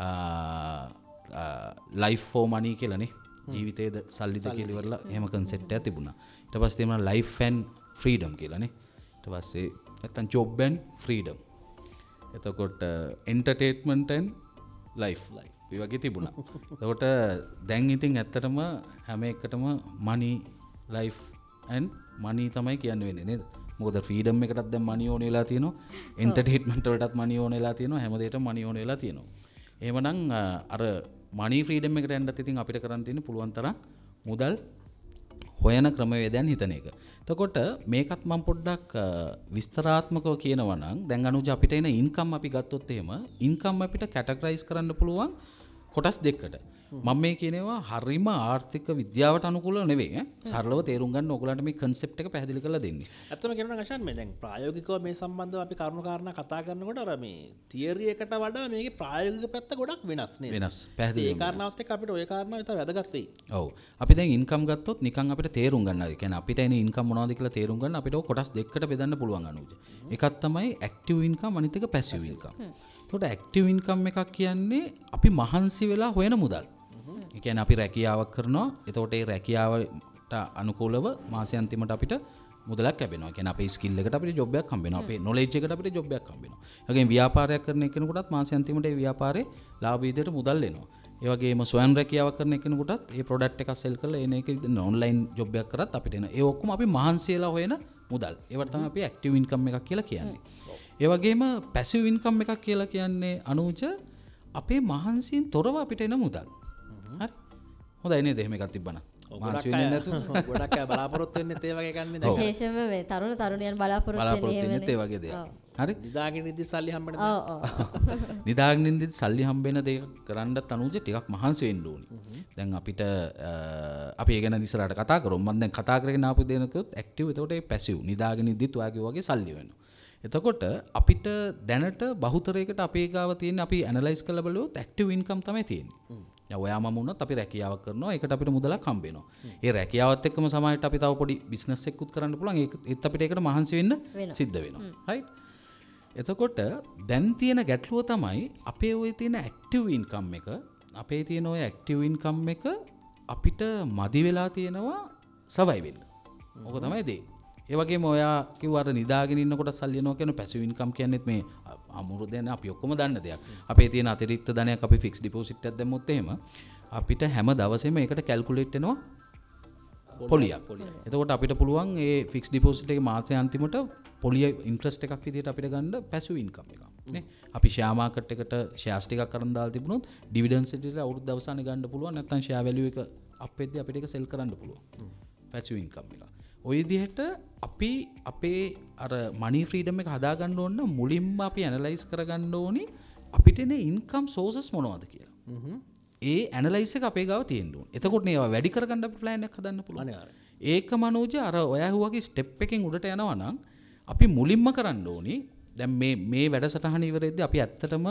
ලයිෆ් ෆෝ මනි කියලානේ. ජීවිතේද සල්ලිද කියලා ඉවරලා එහෙම කන්සෙප්ට් එකක් තිබුණා. ඊට පස්සේ තියෙනවා ලයිෆ් ඇන්ඩ් ෆ්‍රීඩම් කියලානේ. ඊට පස්සේ නැත්තම් ජොබ් ඇන්ඩ් ෆ්‍රීඩම්. එතකොට එන්ටර්ටේන්මන්ට් ඇන්ඩ් ලයිෆ් ඒ වගේ තිබුණා. එතකොට දැන් ඉතින් ඇත්තටම හැම එකටම මනි ලයිෆ් ඇන්ඩ් මනි තමයි කියන්න වෙන්නේ නේද? මොකද ෆ්‍රීඩම් එකටත් දැන් මනි ඕන වෙලා තියෙනවා. එන්ටර්ටේන්මන්ට් වලටත් මනි ඕන වෙලා තියෙනවා. හැම දෙයකටම මනි ඕන වෙලා තියෙනවා. එහෙමනම් අර මනි ෆ්‍රීඩම් එකට යන්නත් ඉතින් අපිට කරන්න තියෙන පුළුවන් තරම් මුදල් හොයන ක්‍රමවේදයන් හිතන එක. එතකොට මේකත් මම පොඩ්ඩක් විස්තරාත්මකව කියනවා නම් දැන් අනුජ අපිට එන ඉන්කම් අපි ගත්තොත් එහෙම ඉන්කම් අපිට කැටගරයිස් කරන්න පුළුවන් කොටස් දෙකකට. මම මේ කියනවා හරිම ආර්ථික විද්‍යාවට අනුකූල නෙවෙයි සරලව තේරුම් ගන්න ඕගලන්ට මේ කන්සෙප්ට් එක පැහැදිලි කරලා දෙන්නේ. ඇත්තම කියනවා ගෂාන් මේ දැන් ප්‍රායෝගිකව මේ සම්බන්ධව අපි කරුණු කාරණා කතා කරනකොට අර මේ තියරි එකට වඩා මේකේ ප්‍රායෝගික පැත්ත ගොඩක් වෙනස් නේද? වෙනස්. පැහැදිලි. ඒ කාරණාවත් එක්ක අපිට ওই කාරණාව විතර වැදගත් වෙයි. ඔව්. අපි දැන් ඉන්කම් ගත්තොත් නිකන් අපිට තේරුම් ගන්න. ඒ කියන්නේ අපිට එන ඉන්කම් මොනවද කියලා තේරුම් ගන්න අපිට ඔය කොටස් දෙකකට බෙදන්න පුළුවන් අනුජ. එකක් තමයි ඇක්ටිව් ඉන්කම් අනිත් එක පැසිව් ඉන්කම්. එතකොට ඇක්ටිව් ඉන්කම් එකක් කියන්නේ අපි මහන්සි වෙලා හොයන මුදල්. ඒ කියන්නේ අපි රැකියාවක් කරනවා. එතකොට ඒ රැකියාවට අනුකූලව මාසෙ අන්තිමට අපිට මුදලක් ලැබෙනවා. ඒ කියන්නේ අපේ ස්කිල් එකට අපිට ජොබ් එකක් හම්බ වෙනවා. අපේ නොලෙජ් එකට අපිට ජොබ් එකක් හම්බ වෙනවා. ඒ වගේම ව්‍යාපාරයක් කරන කෙනෙකුටත් මාසෙ අන්තිමට ඒ ව්‍යාපාරේ ලාභ විදිහට මුදල් එනවා. ඒ වගේම ස්වයං රැකියාවක් කරන කෙනෙකුටත් ඒ ප්‍රොඩක්ට් එකක් සෙල් කරලා එන එක ඔන්ලයින් ජොබ් එකක් කරත් අපිට එන. ඒ ඔක්කොම අපි මහන්සි වෙලා හොයන මුදල්. ඒවට තමයි අපි ඇක්ටිව් ඉන්කම් එකක් කියලා කියන්නේ. ඒ වගේම පැසිව් ඉන්කම් එකක් කියලා කියන්නේ අනුජ අපේ මහන්සියෙන් තොරව අපිට එන මුදල්. හරි. හොඳයි නේද? එහෙම එකක් තිබ්බනම්. මහන්සි වෙන්නේ නැතුව ගොඩක් අය බලාපොරොත්තු වෙන්නේ ඒ වගේ ගන්න දැන්. විශේෂයෙන්ම මේ තරුණ තරුණියන් බලාපොරොත්තු වෙන්නේ ඒ වගේ දෙයක්. හරි. නිදාගෙන ඉඳි සල්ලි හම්බෙන්න නිදාගෙන ඉඳි සල්ලි හම්බෙන දෙයක් කරන්නත් අනුජ ටිකක් මහන්සි වෙන්න ඕනි. දැන් අපිට අපි ඒ ගැන ඉස්සරහට කතා කරමු. මම දැන් කතා කරගෙන ආපු දෙනකොත් ඇක්ටිව් එතකොට ඒ පැසිව් නිදාගෙන ඉඳිත් ඔයාගේ වගේ සල්ලි වෙනවා. එතකොට අපිට දැනට බහුතරයකට අපේ ගාව තියෙන අපි ඇනලයිස් කරලා බලුවොත් ඇක්ටිව් ඉන්කම් තමයි තියෙන්නේ. දැන් ඔයාම වුණත් අපි රැකියාවක් කරනවා ඒකට අපිට මුදලක් හම්බ වෙනවා. ඒ රැකියාවත් එක්කම සමහරවිට අපි තව පොඩි බිස්නස් එකකුත් කරන්න පුළුවන්. ඒත් අපිට ඒකට මහන්සි වෙන්න සිද්ධ වෙනවා. රයිට්. එතකොට දැන් තියෙන ගැටලුව තමයි අපේ ඔය තියෙන ඇක්ටිව් ඉන්කම් එක අපේ තියෙන ඔය ඇක්ටිව් ඉන්කම් එක අපිට මදි වෙලා තියෙනවා සර්වයිව් වෙන්න. ඕක තමයි දේ. ඒ වගේම ඔයා කිව්ව අර නිදාගෙන ඉන්නකොට සල්ලි යනවා කියන පැසිව් ඉන්කම් කියන්නේත් මේ අමුරු දෙන අපි ඔක්කොම දන්න දෙයක්. අපේ තියෙන අතිරික්ත ධනයක් අපි ෆික්ස් ඩිපොසිට් එකක් දැම්මොත් එහෙම අපිට හැම දවසෙම ඒකට කැල්කියුලේට් වෙනවා පොලියක්. එතකොට අපිට පුළුවන් ඒ ෆික්ස් ඩිපොසිට් එකේ මාසෙ අන්තිමට පොලිය ඉන්ට්‍රස්ට් එකක් විදිහට අපිට ගන්න පැසිව් ඉන්කම් එකක්. නේ? අපි ෂෙයා මාකට් එකට ෂෙයාර්ස් ටිකක් අරන් දාලා තිබුණොත් ඩිවිඩන්ඩ්ස් විදිහට අවුරුදු අවසානයේ ගන්න පුළුවන්. නැත්නම් ෂෙයා වැලියු එක අප් වෙද්දී අපිට ඒක සෙල් කරන්න පුළුවන්. පැසිව් ඉන්කම් එක. ඔය විදිහට අපි අපේ අර මනි ෆ්‍රීඩම් එක හදාගන්න ඕන මුලින්ම අපි ඇනලයිස් කරගන්න ඕනි අපිට එන ඉන්කම් සෝසස් මොනවද කියලා. ඒ ඇනලයිස් එක අපේ ගාව තියෙන්න ඕන. එතකොට මේවා වැඩි කරගන්න අපි ප්ලෑන් එකක් හදන්න පුළුවන්. ඒක මනෝජ අර ඔයා හුවගේ ස්ටෙප් එකෙන් උඩට යනවා නම් අපි මුලින්ම කරන්න ඕනි දැන් මේ වැඩසටහන ඉවරෙද්දී අපි ඇත්තටම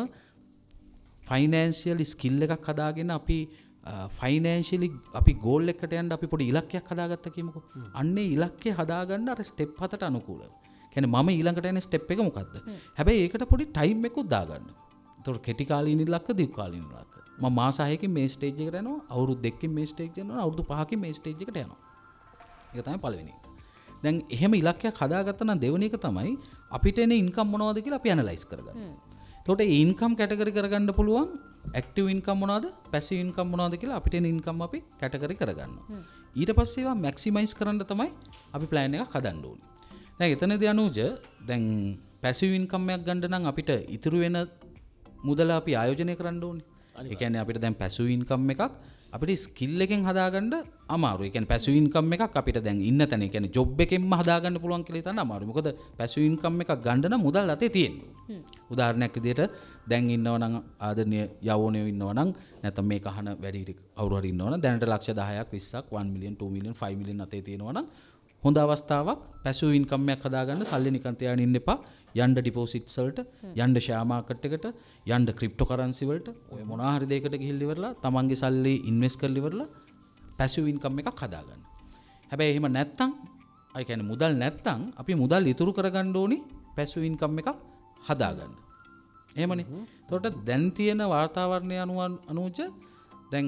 ෆයිනෑන්ෂියල් ස්කිල් එකක් හදාගෙන අපි ෆයිනෑන්ෂියලි අපි ගෝල් එකකට යන්න අපි පොඩි ඉලක්කයක් හදාගත්තා කියමුකෝ. අන්නේ ඉලක්කය හදාගන්න අර ස්ටෙප් 7ට අනුකූලව. කියන්නේ මම ඊළඟට යන ස්ටෙප් එක මොකද්ද? හැබැයි ඒකට පොඩි ටයිම් එකක් දාගන්න. ඒතකොට කෙටි කාලීන ඉලක්ක දීර්ඝ කාලීන ඉලක්ක. මම මාස 6කින් මේ ස්ටේජ් එකට යනවා, අවුරුදු 2කින් මේ ස්ටේජ් එකට යනවා, අවුරුදු 5කින් මේ ස්ටේජ් එකට යනවා. ඒක තමයි පළවෙනි එක. දැන් එහෙම ඉලක්කයක් හදාගත්තා නම් දෙවෙනි එක තමයි අපිට එන ඉන්කම් මොනවද කියලා අපි ඇනලයිස් කරගන්න. එතකොට ඒ ඉන්කම් කැටගරි කරගන්න පුළුවන් ඇක්ටිව් ඉන්කම් මොනවද පැසිව් ඉන්කම් මොනවද කියලා අපිට එන ඉන්කම් අපි කැටගරි කරගන්නවා. ඊට පස්සේ ඒවා මැක්සිමයිස් කරන්න තමයි අපි ප්ලෑන් එකක් හදන්න ඕනේ. දැන් එතනදී අනුජ දැන් පැසිව් ඉන්කම් එකක් ගන්න නම් අපිට ඉතුරු වෙන මුදල අපි ආයෝජනය කරන්න ඕනේ. ඒ කියන්නේ අපිට දැන් පැසිව් ඉන්කම් එකක් අපිට ස්කිල් එකෙන් හදාගන්න අමාරුයි. ඒ කියන්නේ පැසිව් ඉන්කම් එකක් අපිට දැන් ඉන්න තැන, ඒ කියන්නේ ජොබ් එකෙන්ම හදාගන්න පුළුවන් කියලා හිතන්න අමාරුයි. මොකද පැසිව් ඉන්කම් එකක් ගන්න නම් මුදල් අතේ තියෙන්න ඕනේ. උදාහරණයක් විදිහට දැන් ඉන්නව නම් ආදරණීය යවෝනියෝ ඉන්නව නම් නැත්නම් මේක අහන වැඩි කවුරු හරි ඉන්නව නම් දැනට ලක්ෂ 10ක් 20ක් 1 මිලියන් 2 මිලියන් 5 මිලියන් අතේ තියෙනවා නම් හොඳ අවස්ථාවක් පැසිව් ඉන්කම් එකක් හදාගන්න. සල්ලි නිකන් තියාගෙන ඉන්න එපා. යන්න ඩිපොසිට්ස් වලට, යන්න ෂෙයා මාකට් එකට, යන්න ක්‍රිප්ටෝ කරන්සි වලට, ඔය මොනවා හරි දෙයකට ගිහිල්ලා ඉවරලා තමන්ගේ සල්ලි ඉන්වෙස්ට් කරලා ඉවරලා පැසිව් ඉන්කම් එකක් හදාගන්න. හැබැයි එහෙම නැත්තම්, ඒ කියන්නේ මුදල් නැත්තම් අපි මුදල් ඉතුරු කරගන්න ඕනි පැසිව් ඉන්කම් එකක් හදාගන්න. එහෙමනේ. එතකොට දැන් තියෙන වාතාවරණය අනුව දැන්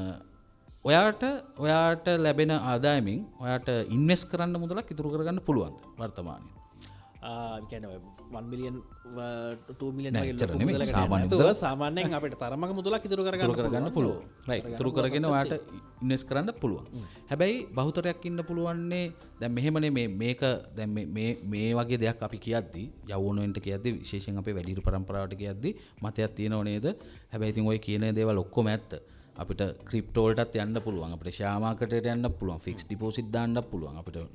ඔයාට ලැබෙන ආදායමින් ඔයාට ඉන්වෙස්ට් කරන්න මුදලක් ඉතුරු කරගන්න පුළුවන්ද වර්තමානයේ? කියන්නේ 1 මිලියන් 2 මිලියන් වගේ සාමාන්‍යයෙන් අපිට තරමක මුදලක් ඉතුරු කරගන්න පුළුවන්. රයිට්. ඉතුරු කරගෙන ඔයාට ඉන්වෙස්ට් කරන්න පුළුවන්. හැබැයි බහුතරයක් ඉන්න පුළුවන්නේ දැන් මෙහෙමනේ මේක දැන් මේ වගේ දෙයක් අපි කියද්දි යවුණෙන්ට කියද්දි විශේෂයෙන් අපේ වැඩිහිටි පරම්පරාවට කියද්දි මතයක් තියෙනව නේද? හැබැයි ඉතින් ඔය කියන දේවල් ඔක්කොම ඇත්ත. අපිට ක්‍රිප්ටෝ වලටත් යන්න පුළුවන්. අපිට ෂෙයා මාකට් එකට යන්න පුළුවන්. ෆික්ස් ඩිපොසිට් දාන්නත් පුළුවන්. අපිට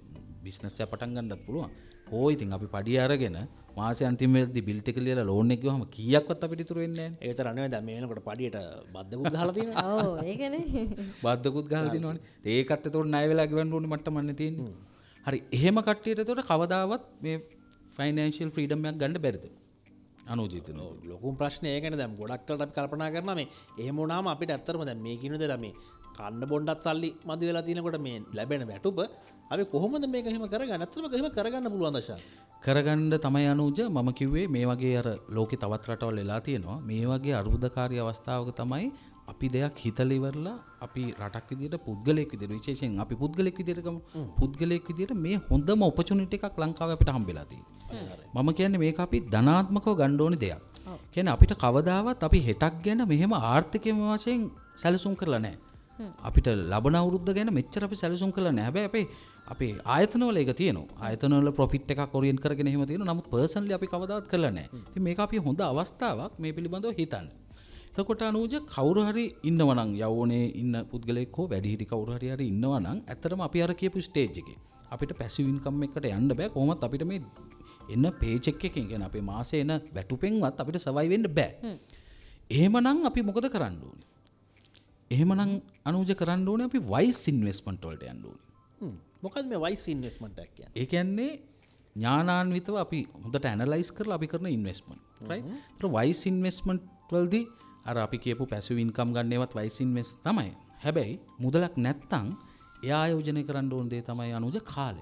බිස්නස් එක පටන් ගන්නත් පුළුවන්. ඕයි ඉතින් අපි පඩිය අරගෙන මාසේ අන්තිමේදී බිල් ටික ලියලා ලෝන් එක ගියවම කීයක්වත් අපිට ඉතුරු වෙන්නේ නැහැ. ඒ විතර නෙවෙයි දැන් මේ වෙනකොට පඩියට බද්දකුත් ගහලා තියෙනවා. ඔව් ඒකනේ. බද්දකුත් ගහලා තිනවනේ. ඒකත් එතකොට ණය වෙලා ගෙවන්න ඕනේ මට්ටමන්නේ තියෙන්නේ. හරි එහෙම කට්ටියට එතකොට කවදාවත් මේ ෆයිනෑන්ෂියල් ෆ්‍රීඩම් එකක් ගන්න බැරිද? අනුජිතන ලොකුම ප්‍රශ්නේ ඒකනේ දැන් ගොඩක් වෙලාවට අපි කල්පනා කරනවා මේ එහෙම වුණාම අපිට ඇත්තටම දැන් මේ කිනුද මේ කන්න බොණ්ඩත් සල්ලි මදි වෙලා තියෙනකොට මේ ලැබෙන වැටුප අපි කොහොමද මේක එහෙම කරගන්නේ? ඇත්තටම එහෙම කරගන්න පුළුවන් දශා. කරගන්න තමයි අනුජ මම කිව්වේ මේ වගේ අර ලෝකේ තවත් රටවල් වෙලා තියෙනවා. මේ වගේ අර්බුදකාරී අවස්ථාවක තමයි අපි දෙයක් හිතලා ඉවරලා අපි රටක් විදියට පුද්ගලයෙක් විදියට විශේෂයෙන් අපි පුද්ගලයෙක් විදියට ගමු. පුද්ගලයෙක් විදියට මේ හොඳම ඔපචුනිටි එකක් ලංකාවේ අපිට හම්බෙලා තියෙනවා. මම කියන්නේ මේක අපි ධනාත්මකව ගන්න ඕනේ දෙයක්. කියන්නේ අපිට කවදාවත් අපි හෙටක් ගැන මෙහෙම ආර්ථිකය වශයෙන් සැලසුම් කරලා නැහැ. අපිට ලබන අවුරුද්ද ගැන මෙච්චර අපි සැලසුම් කරලා නැහැ. හැබැයි අපේ ආයතනවල ඒක තියෙනවා. ආයතනවල ප්‍රොෆිට් එකක් ඔරියන්ට් කරගෙන එහෙම තියෙනවා. නමුත් පර්සනලි අපි කවදාවත් කරලා නැහැ. ඉතින් මේක අපි හොඳ අවස්ථාවක් මේ පිළිබඳව හිතන්න. එතකොට අනුජ කවුරු හරි ඉන්නවා නම් යවෝනේ ඉන්න පුද්ගලයෙක් හෝ වැඩිහිටි කවුරු හරි ඉන්නවා නම් ඇත්තටම අපි අර කියපු ස්ටේජ් එකේ අපිට පැසිව් ඉන්කම් එකකට යන්න බෑ. කොහොමත් අපිට මේ එන පේචෙක් එකකින් කියන්නේ අපේ මාසේ එන වැටුපෙන්වත් අපිට සර්වයිව් වෙන්න බෑ. එහෙමනම් අපි මොකද කරන්න ඕනේ? එහෙමනම් අනුජ කරන්න ඕනේ අපි වයිස් ඉන්වෙස්ට්මන්ට් වලට යන්න ඕනේ. මොකද මේ වයිස් ඉන්වෙස්ට්මන්ට් එක කියන්නේ? ඒ කියන්නේ ඥානාන්විතව අපි හොඳට ඇනලයිස් කරලා අපි කරන investment. Right? Otherwise investment වලදී අර අපි කියපු පැසිව් ඉන්කම් ගන්නේවත් වයිස් ඉන්වෙස්ට් තමයි. හැබැයි මුදලක් නැත්තම් එයා ආයෝජනය කරන්න ඕන දේ තමයි අනුජ කාලය.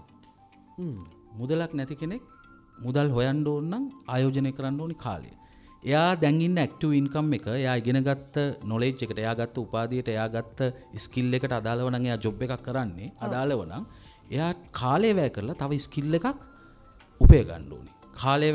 මුදලක් නැති කෙනෙක් මුදල් හොයන්න ඕන නම් ආයෝජනය කරන්න ඕනි කාලය. එයා දැන් ඉන්න ඇක්ටිව් ඉන්කම් එක එයා ඉගෙන ගත්ත නොලෙජ් එකට එයා ගත්ත උපාධියට එයා ගත්ත ස්කිල් එකට අදාළව නම් එයා ජොබ් එකක් කරන්නේ අදාළව නම් එයා කාලය වැය කරලා තව ස්කිල් එකක් උපය ගන්න ඕනේ. කාලය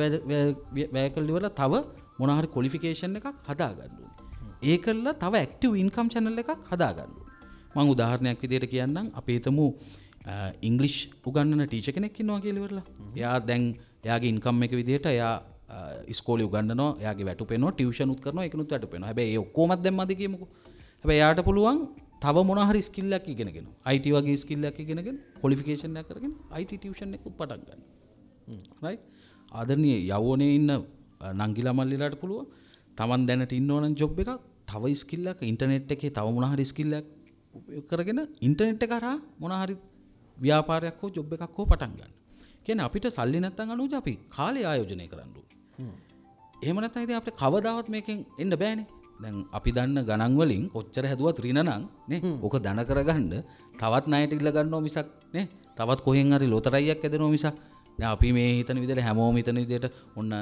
වැය කරලා ඉවරලා තව මොන හරි ක්වොලිෆිකේෂන් එකක් හදා ගන්න ඕනේ. ඒකල්ල තව ඇක්ටිව් ඉන්කම් චැනල් එකක් හදා ගන්න ඕනේ. මම උදාහරණයක් විදිහට කියන්නම් අපි හිතමු ඉංග්ලිෂ් උගන්වන ටීචර් කෙනෙක් ඉන්නවා කියලා ඉවරලා. එයා දැන් එයාගේ ඉන්කම් එක විදිහට එයා ඉස්කෝලේ උගන්වනවා, එයාගේ වැටුපෙනවා, ටියුෂන් උත් කරනවා, ඒකනුත් වැටුපෙනවා. හැබැයි ඒ ඔක්කොමත් දැම්මද කියමුකෝ. හැබැයි එයාට පුළුවන් තව මොන හරි ස්කිල් එකක් ඉගෙනගෙන IT වගේ ස්කිල් එකක් ඉගෙනගෙන ක්වොලිෆිකේෂන් එකක් කරගෙන IT ටියුෂන් එකක් පටන් ගන්න. රයිට්? ආදරණීය යවෝනේ ඉන්න නංගිලා මල්ලිලාට පුළුවන් Taman දැනට ඉන්න ඕන ජොබ් එකක් තව ස්කිල් එකක් ඉන්ටර්නෙට් එකේ තව මොන හරි ස්කිල් එකක් උපයෝග කරගෙන ඉන්ටර්නෙට් එක හරහා මොන හරි ව්‍යාපාරයක් හෝ ජොබ් එකක් හෝ පටන් ගන්න. කියන්නේ අපිට සල්ලි නැත්තම් අනුජ අපි කාලය ආයෝජනය කරන්න ඕනේ. එහෙම නැත්නම් ඉතින් අපිට කවදාවත් මේකෙන් එන්න බෑනේ. දැන් අපි දන්න ගණන් වලින් කොච්චර හැදුවත් ඍණ නම් නේ ඕක ධන කරගන්න තවත් ණයට ඉල්ල ගන්නව මිසක් නේ තවත් කොහෙන් හරි ලොතරැයියක් ඇදෙනව මිසක් දැන් අපි මේ හිතන විදිහට හැමෝම හිතන විදිහට ඔන්න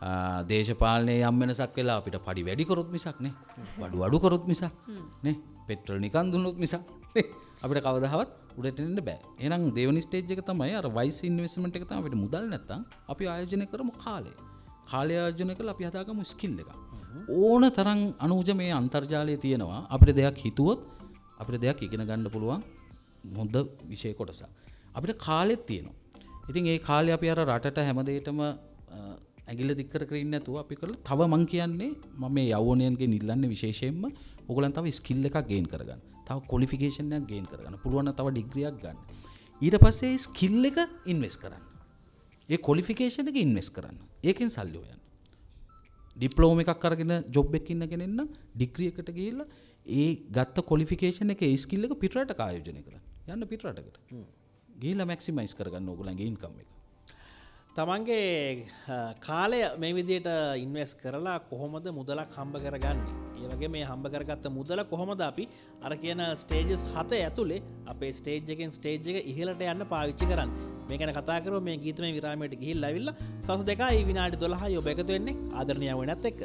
දේශපාලනයේ යම් වෙනසක් වෙලා අපිට පඩි වැඩි කරොත් මිසක් නේ බඩු අඩු කරොත් මිසක් නේ පෙට්‍රල් නිකන් දුන්නොත් මිසක් නේ අපිට කවදාවත් උඩට එන්න බෑ. එහෙනම් දෙවෙනි ස්ටේජ් එක තමයි අර වයිස් ඉන්වෙස්ට්මන්ට් එක තමයි අපිට මුදල් නැත්තම් අපි ආයෝජනය කරමු කාලය. කාලය ආයෝජනය කරලා අපි හදාගමු ස්කිල් එකක්. ඕන තරම් අනුජ මේ අන්තර්ජාලයේ තියෙනවා අපිට දෙයක් හිතුවොත් අපිට දෙයක් ඉගෙන ගන්න පුළුවන් හොඳ විෂය කොටසක්. අපිට කාලෙත් තියෙනවා. ඉතින් ඒ කාලේ අපි අර රටට හැමදේටම ඇගිල්ල දික් කර කර ඉන්නේ නැතුව අපි කරලා තව මං කියන්නේ මම මේ යවෝනියන්ගෙන් ඉල්ලන්නේ විශේෂයෙන්ම ඕගොල්ලන් තව ස්කිල් එකක් ගේන් කරගන්න. තව ක්වොලිෆිකේෂන් එකක් ගේන් කරගන්න. පුළුවන් නම් තව ඩිග්‍රියක් ගන්න. ඊට පස්සේ ඒ ස්කිල් එක ඉන්වෙස්ට් කරන්න. ඒ ක්වොලිෆිකේෂන් එක ඉන්වෙස්ට් කරන්න. ඒකෙන් සල්ලි හොයන්න. ඩිප්ලෝමා එකක් අරගෙන ජොබ් එකක ඉන්න කෙනෙක් නම් ඩිග්‍රී එකට ගිහිල්ලා ඒ ගත්ත ක්වොලිෆිකේෂන් එකේ ඒ ස්කිල් එක පිටරටක ආයෝජනය කරන්න. යන්න පිටරටකට. ගිහිල්ලා මැක්සිමයිස් කරගන්න ඕගොල්ලන්ගේ ඉන්කම් එක. තමන්ගේ කාලය මේ විදියට ඉන්වෙස්ට් කරලා කොහොමද මුදලක් හම්බ කරගන්නේ? ඒ වගේ මේ හම්බ කරගත්ත මුදල කොහොමද අපි අර කියන ස්ටේජස් 7 ඇතුලේ අපේ ස්ටේජ් එකෙන් ස්ටේජ් එක ඉහළට යන්න පාවිච්චි කරන්නේ? මේ ගැන කතා කරමු මේ ගීතමය විරාමයට ගිහිල්ලා ඇවිල්ලා සවස් 2යි විනාඩි 12යි ඔබ එකතු වෙන්නේ ආදරණීය වෙනත් එක්ක.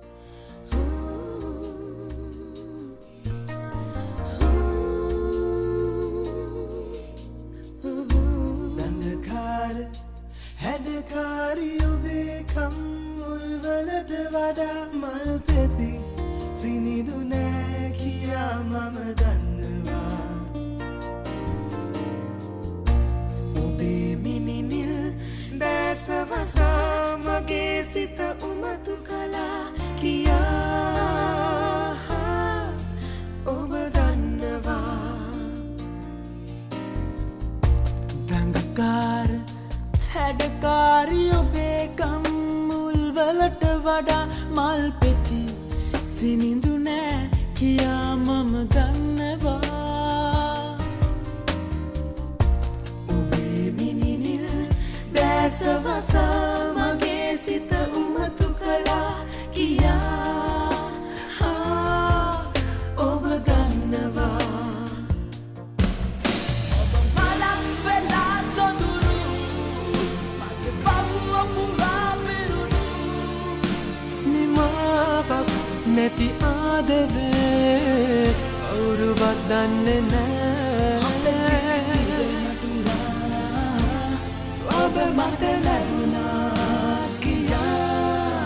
හැඩකාරි ඔබේ කම්මුල්වලට වඩා මල් පෙති සිනිදු නෑ කියා මම දන්නවා ඔබේ මිනිනිල් බෑසවසා මගේ සිත උමතු කලා කියා ඔබ දන්නවා දඟකා හැඩකාරි ඔබේ කම්මුල්වලට වඩා මල් පෙති සිනිඳු නෑ කියා මම දන්නවා ඔබේ මිනිනිල් දැසවසා මගේ සිත උමතු කළා කියා ඔබ දන්නවා ඔබ මලක් වෙලා සොඳුරු මගේ බබුව පුරා පිරුණු නිමාවක් නැති ආදරේ කවුරුවත් දන්නේ නෑ ඔබ මට ලැබුණා කියා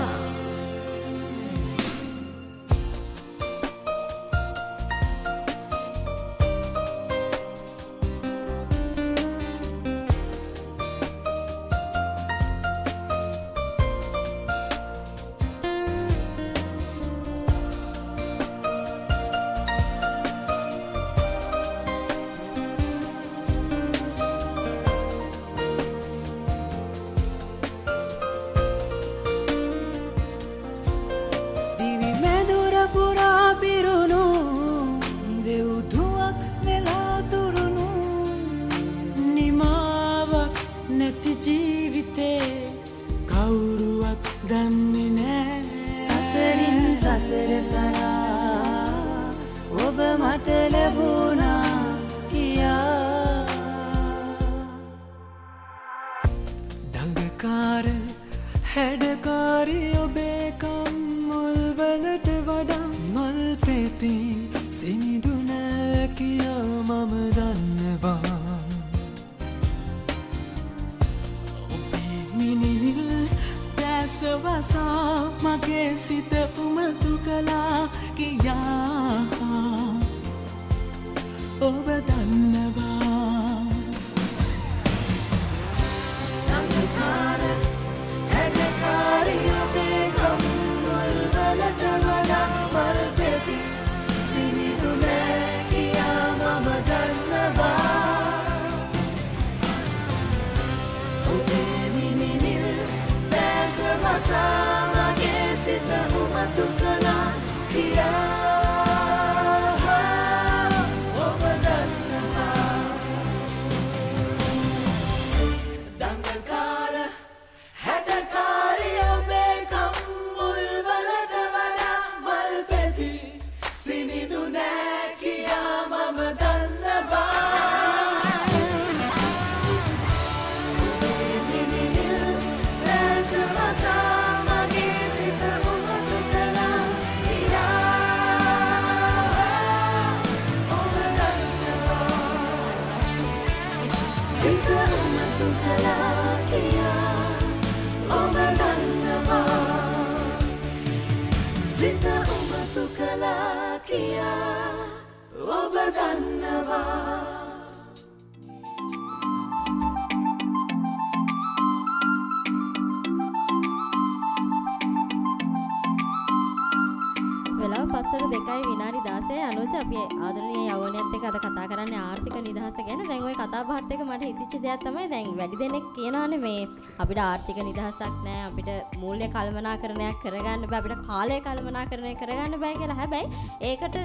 වැඩි දෙනෙක් කියනවානේ මේ අපිට ආර්ථික නිදහසක් නැහැ අපිට මූල්‍ය කළමනාකරණයක් කරගන්න බෑ අපිට කාලය කළමනාකරණය කරගන්න බෑ කියලා. හැබැයි ඒකට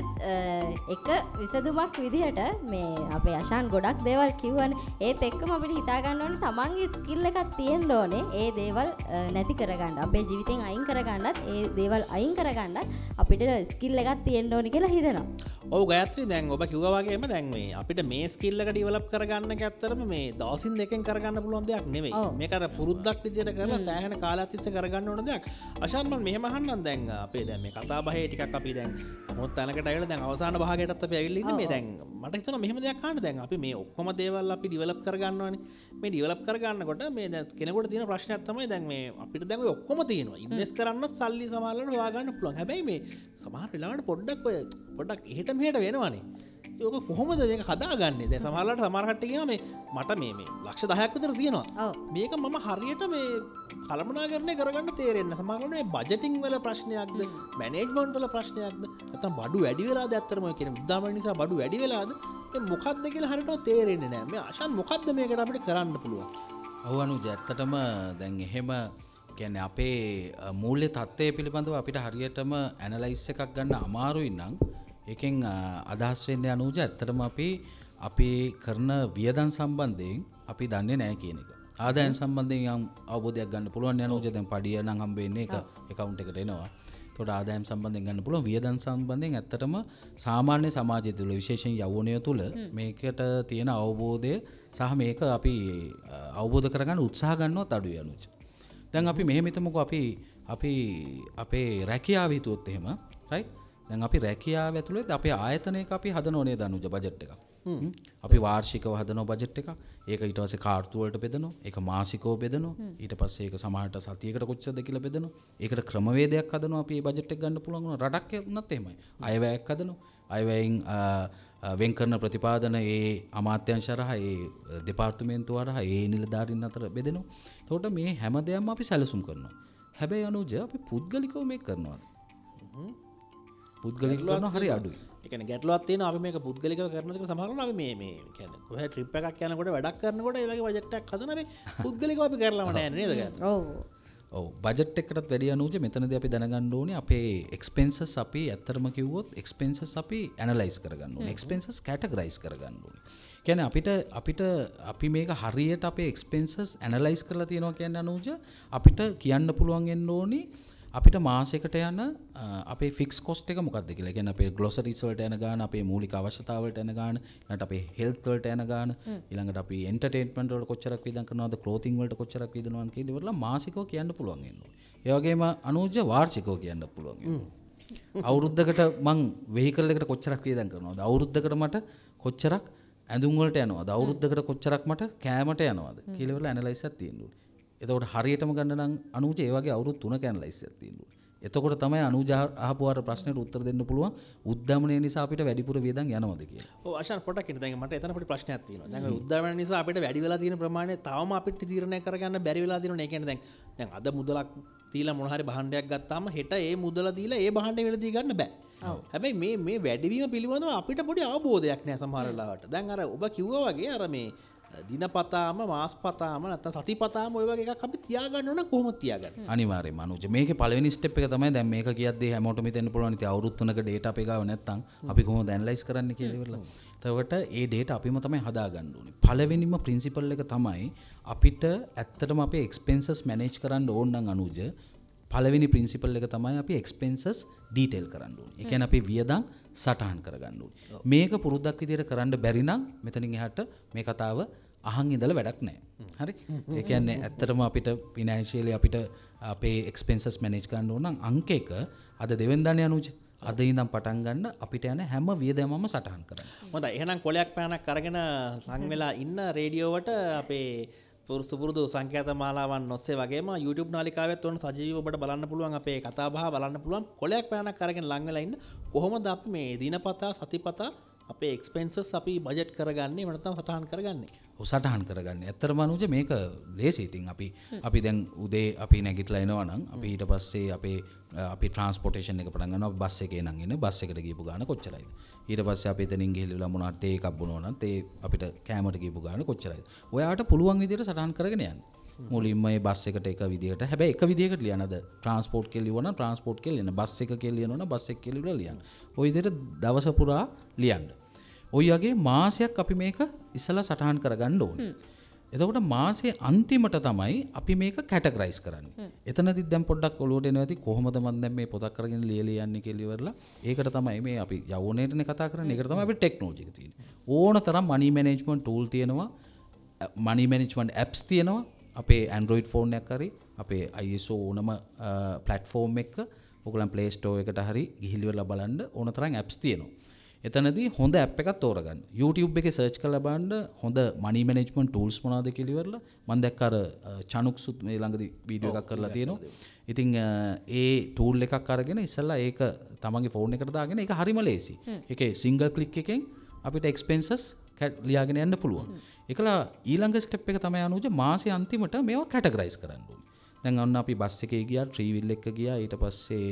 එක විසඳුමක් විදිහට මේ අපේ අෂාන් ගොඩක් දේවල් කිව්වනේ. ඒත් එක්කම අපිට හිතා ගන්න ඕනේ තමන්ගේ ස්කිල් එකක් තියෙන්න ඕනේ. ඒ දේවල් නැති කරගන්න. අපේ ජීවිතෙන් අයින් කරගන්නත් ඒ දේවල් අයින් කරගන්නත් අපිට ස්කිල් එකක් තියෙන්න ඕනේ කියලා හිතනවා. ඔව් ගයත්‍රි දැන් ඔබ කිව්වා වගේම දැන් මේ අපිට මේ ස්කිල් එක ඩෙවලොප් කරගන්න එක ඇත්තටම මේ දවසින් දෙකෙන් කරගන්න පුළුවන් දෙයක් නෙමෙයි. මේක අර පුරුද්දක් විදියට කරලා සෑහෙන කාලයක් තිස්සේ කරගන්න ඕන දෙයක්. අෂාන් මම මෙහෙම අහන්නම් දැන් අපේ දැන් මේ කතා බහේ ටිකක් අපි දැන් මොහොත් තැනකට ඇවිල්ලා දැන් අවසාන භාගයටත් අපි ඇවිල්ලා ඉන්නේ මේ දැන් මට හිතෙනවා මෙහෙම දෙයක් අහන්න දැන් අපි මේ ඔක්කොම දේවල් අපි ඩෙවලොප් කරගන්නවානේ. මේ ඩෙවලොප් කරගන්නකොට මේ දැන් කෙනෙකුට තියෙන ප්‍රශ්නයක් තමයි දැන් මේ අපිට දැන් ඔය ඔක්කොම තියෙනවා. ඉන්වෙස්ට් කරන්නත් සල්ලි සමහරවල්ලාට හොයාගන්න පුළුවන්. හැබැයි මේ සමහර වෙලාවට පොඩ්ඩක් එහෙට මෙහෙට වෙනවනේ. ඒක කොහොමද මේක හදාගන්නේ? දැන් සමහරවල්ලාට සමහර කට්ටිය කියනවා මට මේ ලක්ෂ 10ක් විතර තියෙනවා. මේක මම හරියට මේ කළමනාකරණය කරගන්න තේරෙන්නේ නැහැ. සමහරවල්ලාට මේ බජටින් වල ප්‍රශ්නයක්ද, මැනේජ්මන්ට් වල ප්‍රශ්නයක්ද, නැත්නම් බඩු වැඩි වෙලාද ඇත්තටම ඔය කියන උදාහරණ නිසා බඩු වැඩි වෙලාද? මේ මොකක්ද කියලා හරියටම තේරෙන්නේ නැහැ. මේ ආශාන් මොකක්ද මේකට අපිට කරන්න පුළුවන්? ඔව් අනුජ ඇත්තටම දැන් එහෙම කියන්නේ අපේ මූල්‍ය තත්ත්වය පිළිබඳව අපිට හරියටම ඇනලයිස් එකක් ගන්න අමාරුයි නම් ඒකෙන් අදහස් වෙන්නේ අනුජ ඇත්තටම අපි කරන වියදම් සම්බන්ධයෙන් අපි දන්නේ නැහැ කියන එක. ආදායම් සම්බන්ධයෙන් යම් අවබෝධයක් ගන්න පුළුවන් අනුජ දැන් පඩිය නම් හම්බ වෙන්නේ ඒක account එකට එනවා. ඒකට ආදායම් සම්බන්ධයෙන් ගන්න පුළුවන් වියදම් සම්බන්ධයෙන් ඇත්තටම සාමාන්‍ය සමාජය තුළ විශේෂයෙන් යෞවනය තුළ මේකට තියෙන අවබෝධය සහ මේක අපි අවබෝධ කරගන්න උත්සාහ ගන්නවත් අඩුයි අනුජ. දැන් අපි මෙහෙම හිතමුකෝ අපි අපේ රැකියාව හිතුවොත් එහෙම රයිට් දැන් අපි රැකියාව ඇතුළේ අපේ ආයතනයක අපි හදනෝ නේද අනුජ බජට් එකක්. අපි වාර්ෂිකව හදනවා බජට් එකක්. ඒක ඊට පස්සේ කාර්තු වලට බෙදනවා. ඒක මාසිකව බෙදනවා. ඊට පස්සේ ඒක සමහරට සතියකට කොච්චරද කියලා බෙදනවා. ඒකට ක්‍රමවේදයක් හදනවා අපි මේ බජට් එක ගන්න පුළුවන් වුණා. රටක් වුණත් එහෙමයි. අයවැයක් හදනවා. අයවැයෙන් වෙන් කරන ප්‍රතිපාදන ඒ අමාත්‍යාංශ හරහා ඒ දෙපාර්තමේන්තුව හරහා ඒ නිලධාරීන් අතර බෙදෙනවා. එතකොට මේ හැම දෙයක්ම අපි සැලසුම් කරනවා. හැබැයි අනුජ අපි පුද්ගලිකව මේක කරනවා. පුද්ගලිකව කරනවා හරි අඩුයි. ඒ කියන්නේ ගැටලුවක් තියෙනවා අපි මේක පුද්ගලිකව කරනද කියලා සමහරවල් අපි මේ කියන්නේ කොහේ ට්‍රිප් එකක් යනකොට වැඩක් කරනකොට ඒ වගේ බජට් එකක් හදන අපි පුද්ගලිකව අපි කරලාම නැහැ නේද ගැත්. ඔව් බජට් එකකටත් වැඩි අනුජ මෙතනදී අපි දැනගන්න ඕනේ අපේ එක්ස්පෙන්සස් අපි ඇත්තටම කිව්වොත් එක්ස්පෙන්සස් අපි ඇනලයිස් කරගන්න ඕනේ. එක්ස්පෙන්සස් කැටගරයිස් කරගන්න ඕනේ. කියන්නේ අපිට අපි මේක හරියට අපේ එක්ස්පෙන්සස් ඇනලයිස් කරලා තියෙනවා කියන්නේ අනුජ අපිට කියන්න පුළුවන් වෙන්න ඕනේ අපිට මාසයකට යන අපේ ෆික්ස් කොස්ට් එක මොකක්ද කියලා. කියන්නේ අපේ ග්ලොසරිස් වලට යන ගාන, අපේ මූලික අවශ්‍යතාව වලට යන ගාන, ඊළඟට අපේ හෙල්ත් වලට යන ගාන, ඊළඟට අපි එන්ටර්ටේන්මන්ට් වලට කොච්චරක් වියදම් කරනවද, ක්ලෝතින් වලට කොච්චරක් වියදනවද කියන ඉවරලා මාසිකව කියන්න පුළුවන් වෙනවා. ඒ වගේම අනුජ වාර්ෂිකව කියන්න පුළුවන් වෙනවා. අවුරුද්දකට මං වෙහිකල් එකට කොච්චරක් වියදම් කරනවද? අවුරුද්දකට මට කොච්චරක් ඇඳුම් වලට යනවද? අවුරුද්දකට කොච්චරක් මට කෑමට යනවද කියලා ඉවරලා ඇනලයිස් එකක් තියෙන්න ඕනේ. එතකොට හරියටම ගන්න නම් අනුජ ඒ වගේ අවුරුදු 3ක ඇනලයිස් එකක් තියෙනවා. එතකොට තමයි අනුජ අහපු අර ප්‍රශ්නෙට උත්තර දෙන්න පුළුවන් උද්දමනය නිසා අපිට වැඩිපුර වියදම් යනවද කියලා. ඔව් ආශාන් පොඩක් ඉන්න දැන් මට එතන පොඩි ප්‍රශ්නයක් තියෙනවා. දැන් උද්දමනය නිසා අපිට වැඩි වෙලා තියෙන ප්‍රමාණය තවම අපිට තීරණය කරගන්න බැරි වෙලා තියෙනවා. ඒ කියන්නේ දැන් අද මුදලක් දීලා මොන හරි භාණ්ඩයක් ගත්තාම හෙට ඒ මුදල දීලා ඒ භාණ්ඩේ වෙලදී ගන්න බෑ. හැබැයි මේ වැඩිවීම පිළිබඳව අපිට පොඩි අවබෝධයක් නැහැ සමහර වෙලාවට. දැන් අර ඔබ කිව්වා වගේ අර මේ දිනපතාම මාස්පතාම නැත්නම් සතිපතාම ඔය වගේ එකක් අපි තියාගන්න ඕන කොහොමද තියාගන්නේ? අනිවාර්යයෙන්ම අනුජ මේකේ පළවෙනි ස්ටෙප් එක තමයි දැන් මේක කියද්දී හැමෝටම හිතෙන්න පුළුවන් ඉතින් අවුරුදු 3ක ඩේටා අපේ ගාව නැත්නම් අපි කොහොමද ඇනලයිස් කරන්න කියලා ඉවරලා. එතකොට ඒ ඩේටා අපිම තමයි හදාගන්න ඕනේ. පළවෙනිම ප්‍රින්සිපල් එක තමයි අපිට ඇත්තටම අපේ එක්ස්පෙන්සස් මැනේජ් කරන්න ඕන නම් අනුජ පළවෙනි ප්‍රින්සිපල් එක තමයි අපි එක්ස්පෙන්සස් ඩීටේල් කරන්න ඕනේ. ඒ කියන්නේ අපි වියදම් සටහන් කරගන්න ඕනේ. මේක පුරුද්දක් විදියට කරන්න බැරි නම් මෙතනින් එහාට මේ කතාව අහන් ඉඳලා වැඩක් නැහැ. හරි? ඒ කියන්නේ ඇත්තටම අපිට ෆිනෑන්ෂියලි අපිට අපේ එක්ස්පෙන්සස් මැනේජ් කරන්න ඕන නම් අංක 1 අද දෙවෙනිදානේ අනුජ. අද ඉඳන් පටන් ගන්න අපිට යන හැම වියදමම සටහන් කරන්න. හොඳයි. එහෙනම් කොලයක් පෑනක් අරගෙන ලං වෙලා ඉන්න රේඩියෝවට අපේ පුරුදු සංඛ්‍යාත මාලාවන් ඔස්සේ වගේම YouTube නාලිකාවෙත් ඔන්න සජීවීව ඔබට බලන්න පුළුවන් අපේ කතා බහ බලන්න පුළුවන්. කොලයක් පෑනක් අරගෙන ලං වෙලා ඉන්න කොහොමද අපි මේ දිනපතා සතිපතා අපේ එක්ස්පෙන්සස් අපි බජට් කරගන්නේ එහෙම නැත්නම් සටහන් කරගන්නේ? ඔව් සටහන් කරගන්නේ. ඇත්තටම අනුජ මේක ලේසි. ඉතින් අපි දැන් උදේ අපි නැගිටලා එනවා නම් අපි ඊට පස්සේ අපි ට්‍රාන්ස්පෝර්ටේෂන් එක පටන් ගන්නවා. බස් එකේ නම් එන්නේ. බස් එකට ගිහපු ගාන කොච්චරයිද? ඊට පස්සේ අපි එතනින් ගිහලා මොනවාට තේ එකක් බොනවා නම් තේ අපිට කෑමට ගිහපු ගාන කොච්චරයිද? ඔයාට පුළුවන් විදිහට සටහන් කරගෙන යන්න. මුලින්ම මේ බස් එකට එක විදිහට හැබැයි එක විදිහකට ලියන්න. අද ට්‍රාන්ස්පෝර්ට් කියලා ලියවනම් ට්‍රාන්ස්පෝර්ට් කියලා ලියන්න. බස් එක කියලා ලියනවනම් බස් එක කියලා ඉවරලා ලියන්න. ওই විදිහට දවස පුරා ලියන්න. ඔය වගේ මාසයක් අපි මේක ඉස්සලා සටහන් කරගන්න ඕනේ. එතකොට මාසේ අන්තිමට තමයි අපි මේක කැටගරයිස් කරන්නේ. එතනදිත් දැන් පොඩ්ඩක් ඔලුවට එනවා ඇති කොහොමද මම දැන් මේ පොතක් කරගෙන ලියලා යන්නේ කියලා ඉවරලා ඒකට තමයි මේ අපි යවුනේටනේ කතා කරන්නේ. ඒකට තමයි අපේ ටෙක්නොලොජි එක තියෙන්නේ. ඕන තරම් මනි මැනේජ්මන්ට් ටූල් තියෙනවා. මනි මැනේජ්මන්ට් ඇප්ස් තියෙනවා. අපේ Android ෆෝන් එකක් හරි අපේ ISO ඕනම ප්ලැට්ෆෝම් එක ඔයගොල්ලන් Play Store එකට හරි ගිහිල්ලා බලන්න ඕන තරම් ඇප්ස් තියෙනවා. එතනදී හොඳ ඇප් එකක් තෝරගන්න. YouTube එකේ සර්ච් කරලා බලන්න හොඳ මනි මැනේජ්මන්ට් ටූල්ස් මොනවද කියලා ඉවරලා මම දැක්ක අර චනුක්සුත් මේ ළඟදී වීඩියෝ එකක් කරලා තියෙනවා. ඉතින් ඒ ටූල් එකක් අරගෙන ඉස්සලා ඒක තමන්ගේ ෆෝන් එකට දාගෙන ඒක හරිම ලේසි. ඒකේ සිංගල් ක්ලික් එකෙන් අපිට එක්ස්පෙන්සස් ලියාගෙන යන්න පුළුවන්. ඒකලා ඊළඟ ස්ටෙප් එක තමයි අනුජ මාසේ අන්තිමට මේවා කැටගරයිස් කරන්න ඕනේ. දැන් ඔන්න අපි බස් එකේ ගියා, ට්‍රීවිල් එක ගියා, ඊට පස්සේ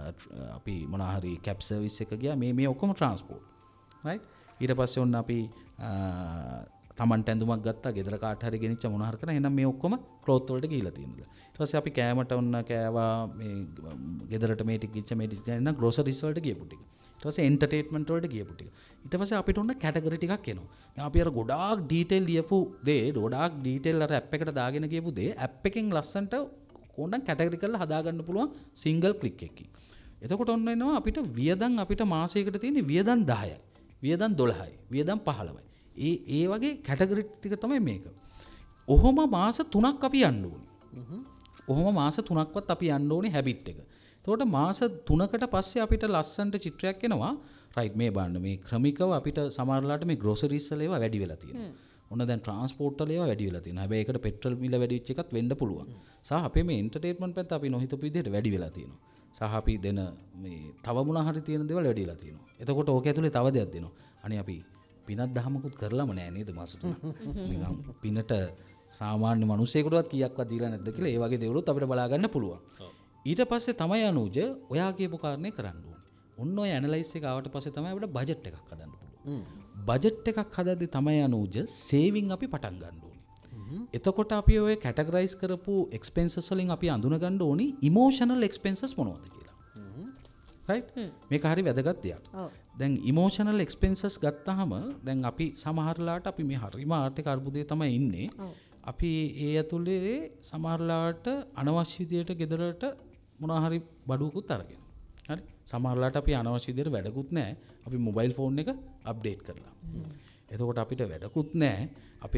අපි මොනවා හරි කැබ් සර්විස් එක ගියා. මේ ඔක්කොම ට්‍රාන්ස්පෝර්ට්. රයිට්? ඊට පස්සේ ඔන්න අපි තමන්ට ඇඳුමක් ගත්තා ගෙදර කාට හරි ගෙනිච්ච මොන හරි කරා එහෙනම් මේ ඔක්කොම ක්ලෝත් වලට ගිහිලා තියෙනවා. ඊට පස්සේ අපි කෑමට ඔන්න කෑවා මේ ගෙදරට මේ ටික ගිච්ච මේ ටික ගන්න ග්‍රෝසරිස් වලට ගියපු ටික. ඊට පස්සේ එන්ටර්ටේන්මන්ට් වලට ගියපු ටික. ඊට පස්සේ අපිට ඔන්න කැටගරි ටිකක් එනවා. දැන් අපි අර ගොඩාක් ඩීටේල් ලියපු දේ ගොඩාක් ඩීටේල් අර ඇප් එකට දාගෙන ගියපු දේ ඇප් එකෙන් ලස්සන්ට ඕනනම් කැටගරි කරලා හදාගන්න පුළුවන් සිංගල් ක්ලික් එකකින්. එතකොට ඔන්න එනවා අපිට වියදම් අපිට මාසයකට තියෙන වියදම් 10යි. වියදම් 12යි. වියදම් 15යි. ඒ වගේ කැටගරි ටික තමයි මේක. ඔහොම මාස 3ක් අපි යන්න ඕනේ. ඔහොම මාස 3ක්වත් අපි යන්න ඕනේ හැබිට් එක. එතකොට මාස 3කට පස්සේ අපිට ලස්සන්ට චිත්‍රයක් එනවා. රයිට් මේ බලන්න මේ ක්‍රමිකව අපිට සමහරලාට මේ ග්‍රෝසරිස් වල ඒවා වැඩි වෙලා තියෙනවා. ඔන්න දැන් ට්‍රාන්ස්පෝර්ට් වල ඒවා වැඩි වෙලා තියෙනවා. හැබැයි ඒකට පෙට්‍රල් මිල වැඩි වෙච්ච එකත් වෙන්න පුළුවන්. සහ අපේ මේ එන්ටර්ටේන්මන්ට් පැත්ත අපි නොහිතපු විදිහට වැඩි වෙලා තියෙනවා. සහ අපි දෙන මේ තව මොනවා හරි තියෙන දේවල් වැඩි වෙලා තියෙනවා. එතකොට ඕක ඇතුලේ තව දෙයක් දෙනවා. අනේ අපි පිනක් දහමකුත් කරලාම නෑ නේද මාස තුන. නිකන් පිනට සාමාන්‍ය මිනිස්සෙකුටවත් කීයක්වත් දීලා නැද්ද කියලා ඒ වගේ දේවලුත් අපිට බලා ගන්න පුළුවන්. ඊට පස්සේ තමයි අනුජ ඔයා කියපු කාරණේ කරන්න ඕනේ. ඔන්න ඔය ඇනලයිස් එක ආවට පස්සේ තමයි අපිට බජට් එකක් හදන්න පුළුවන්. බජට් එකක් හදද්දී තමයි අනුජ සේවිං අපි පටන් ගන්න ඕනේ. එතකොට අපි ඔය කැටගරයිස් කරපු එක්ස්පෙන්සස් වලින් අපි අඳුන ගන්න ඕනේ ඉමෝෂනල් එක්ස්පෙන්සස් මොනවද කියලා. රයිට්? මේක හරි වැදගත් දෙයක්. දැන් ඉමෝෂනල් එක්ස්පෙන්සස් ගත්තාම දැන් අපි සමහරලාට අපි මේ හරිම ආර්ථික අර්බුදයේ තමයි ඉන්නේ. අපි ඒ ඇතුලේ සමහරලාට අනවශ්‍ය විදියට ගෙදරට මොනවා හරි බඩුවකුත් අරගෙන. හරි? සමහරලාට අපි අනවශ්‍ය විදියට වැඩකුත් නැහැ. අපි මොබයිල් ෆෝන් එක අප්ඩේට් කරලා. එතකොට අපිට වැඩකුත් නැහැ.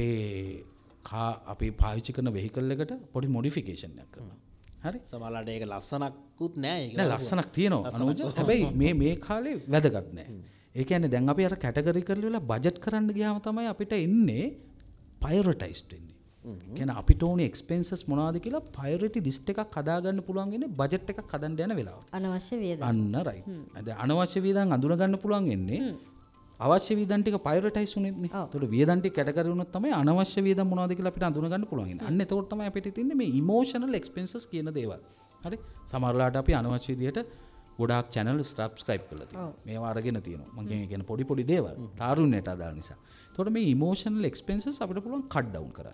අපි පාවිච්චි කරන වෙහිකල් එකට පොඩි මොඩිෆිකේෂන් එකක් කරනවා. හරි? සමහරලාට ඒක ලස්සනක්කුත් නැහැ. ඒක නෑ ලස්සනක් තියෙනවා අනුජ. හැබැයි මේ කාලේ වැදගත් නැහැ. ඒ කියන්නේ දැන් අපි අර කැටගරි කරලා බජට් කරන්න ගියාම තමයි අපිට එන්නේ ප්‍රයොරිටයිස්ඩ් වෙන්නේ. කියන්නේ අපිට ඕනේ එක්ස්පෙන්සස් මොනවද කියලා ප්‍රයොරිටි ලිස්ට් එකක් හදාගන්න පුළුවන් ඉන්නේ බජට් එකක් හදන්න යන වෙලාව. අනවශ්‍ය වියදම්. අන්න රයිට්. දැන් අනවශ්‍ය වියදම් අඳුන ගන්න පුළුවන් ඉන්නේ අවශ්‍ය වියදම් ටික ප්‍රයොරිටයිස් උනේන්නේ. ඒතකොට වියදම් ටික කැටගරි වුණොත් තමයි අනවශ්‍ය වියදම් මොනවද කියලා අපිට අඳුන ගන්න පුළුවන් ඉන්නේ. අන්න එතකොට තමයි අපිට තින්නේ මේ ඉමෝෂනල් එක්ස්පෙන්සස් කියන දේවල්. හරි? සමහරලාට අපි අනවශ්‍ය විදියට ගොඩාක් channel subscribe කරලා තියෙනවා. මේවා අරගෙන තියෙනවා. මම කියන්නේ පොඩි දේවල්. තාරුණ්‍යයට අදාළ නිසා. එතකොට මේ ඉමෝෂනල් එක්ස්පෙන්සස් අපිට පුළුවන් කට් ඩවුන් කරන්න.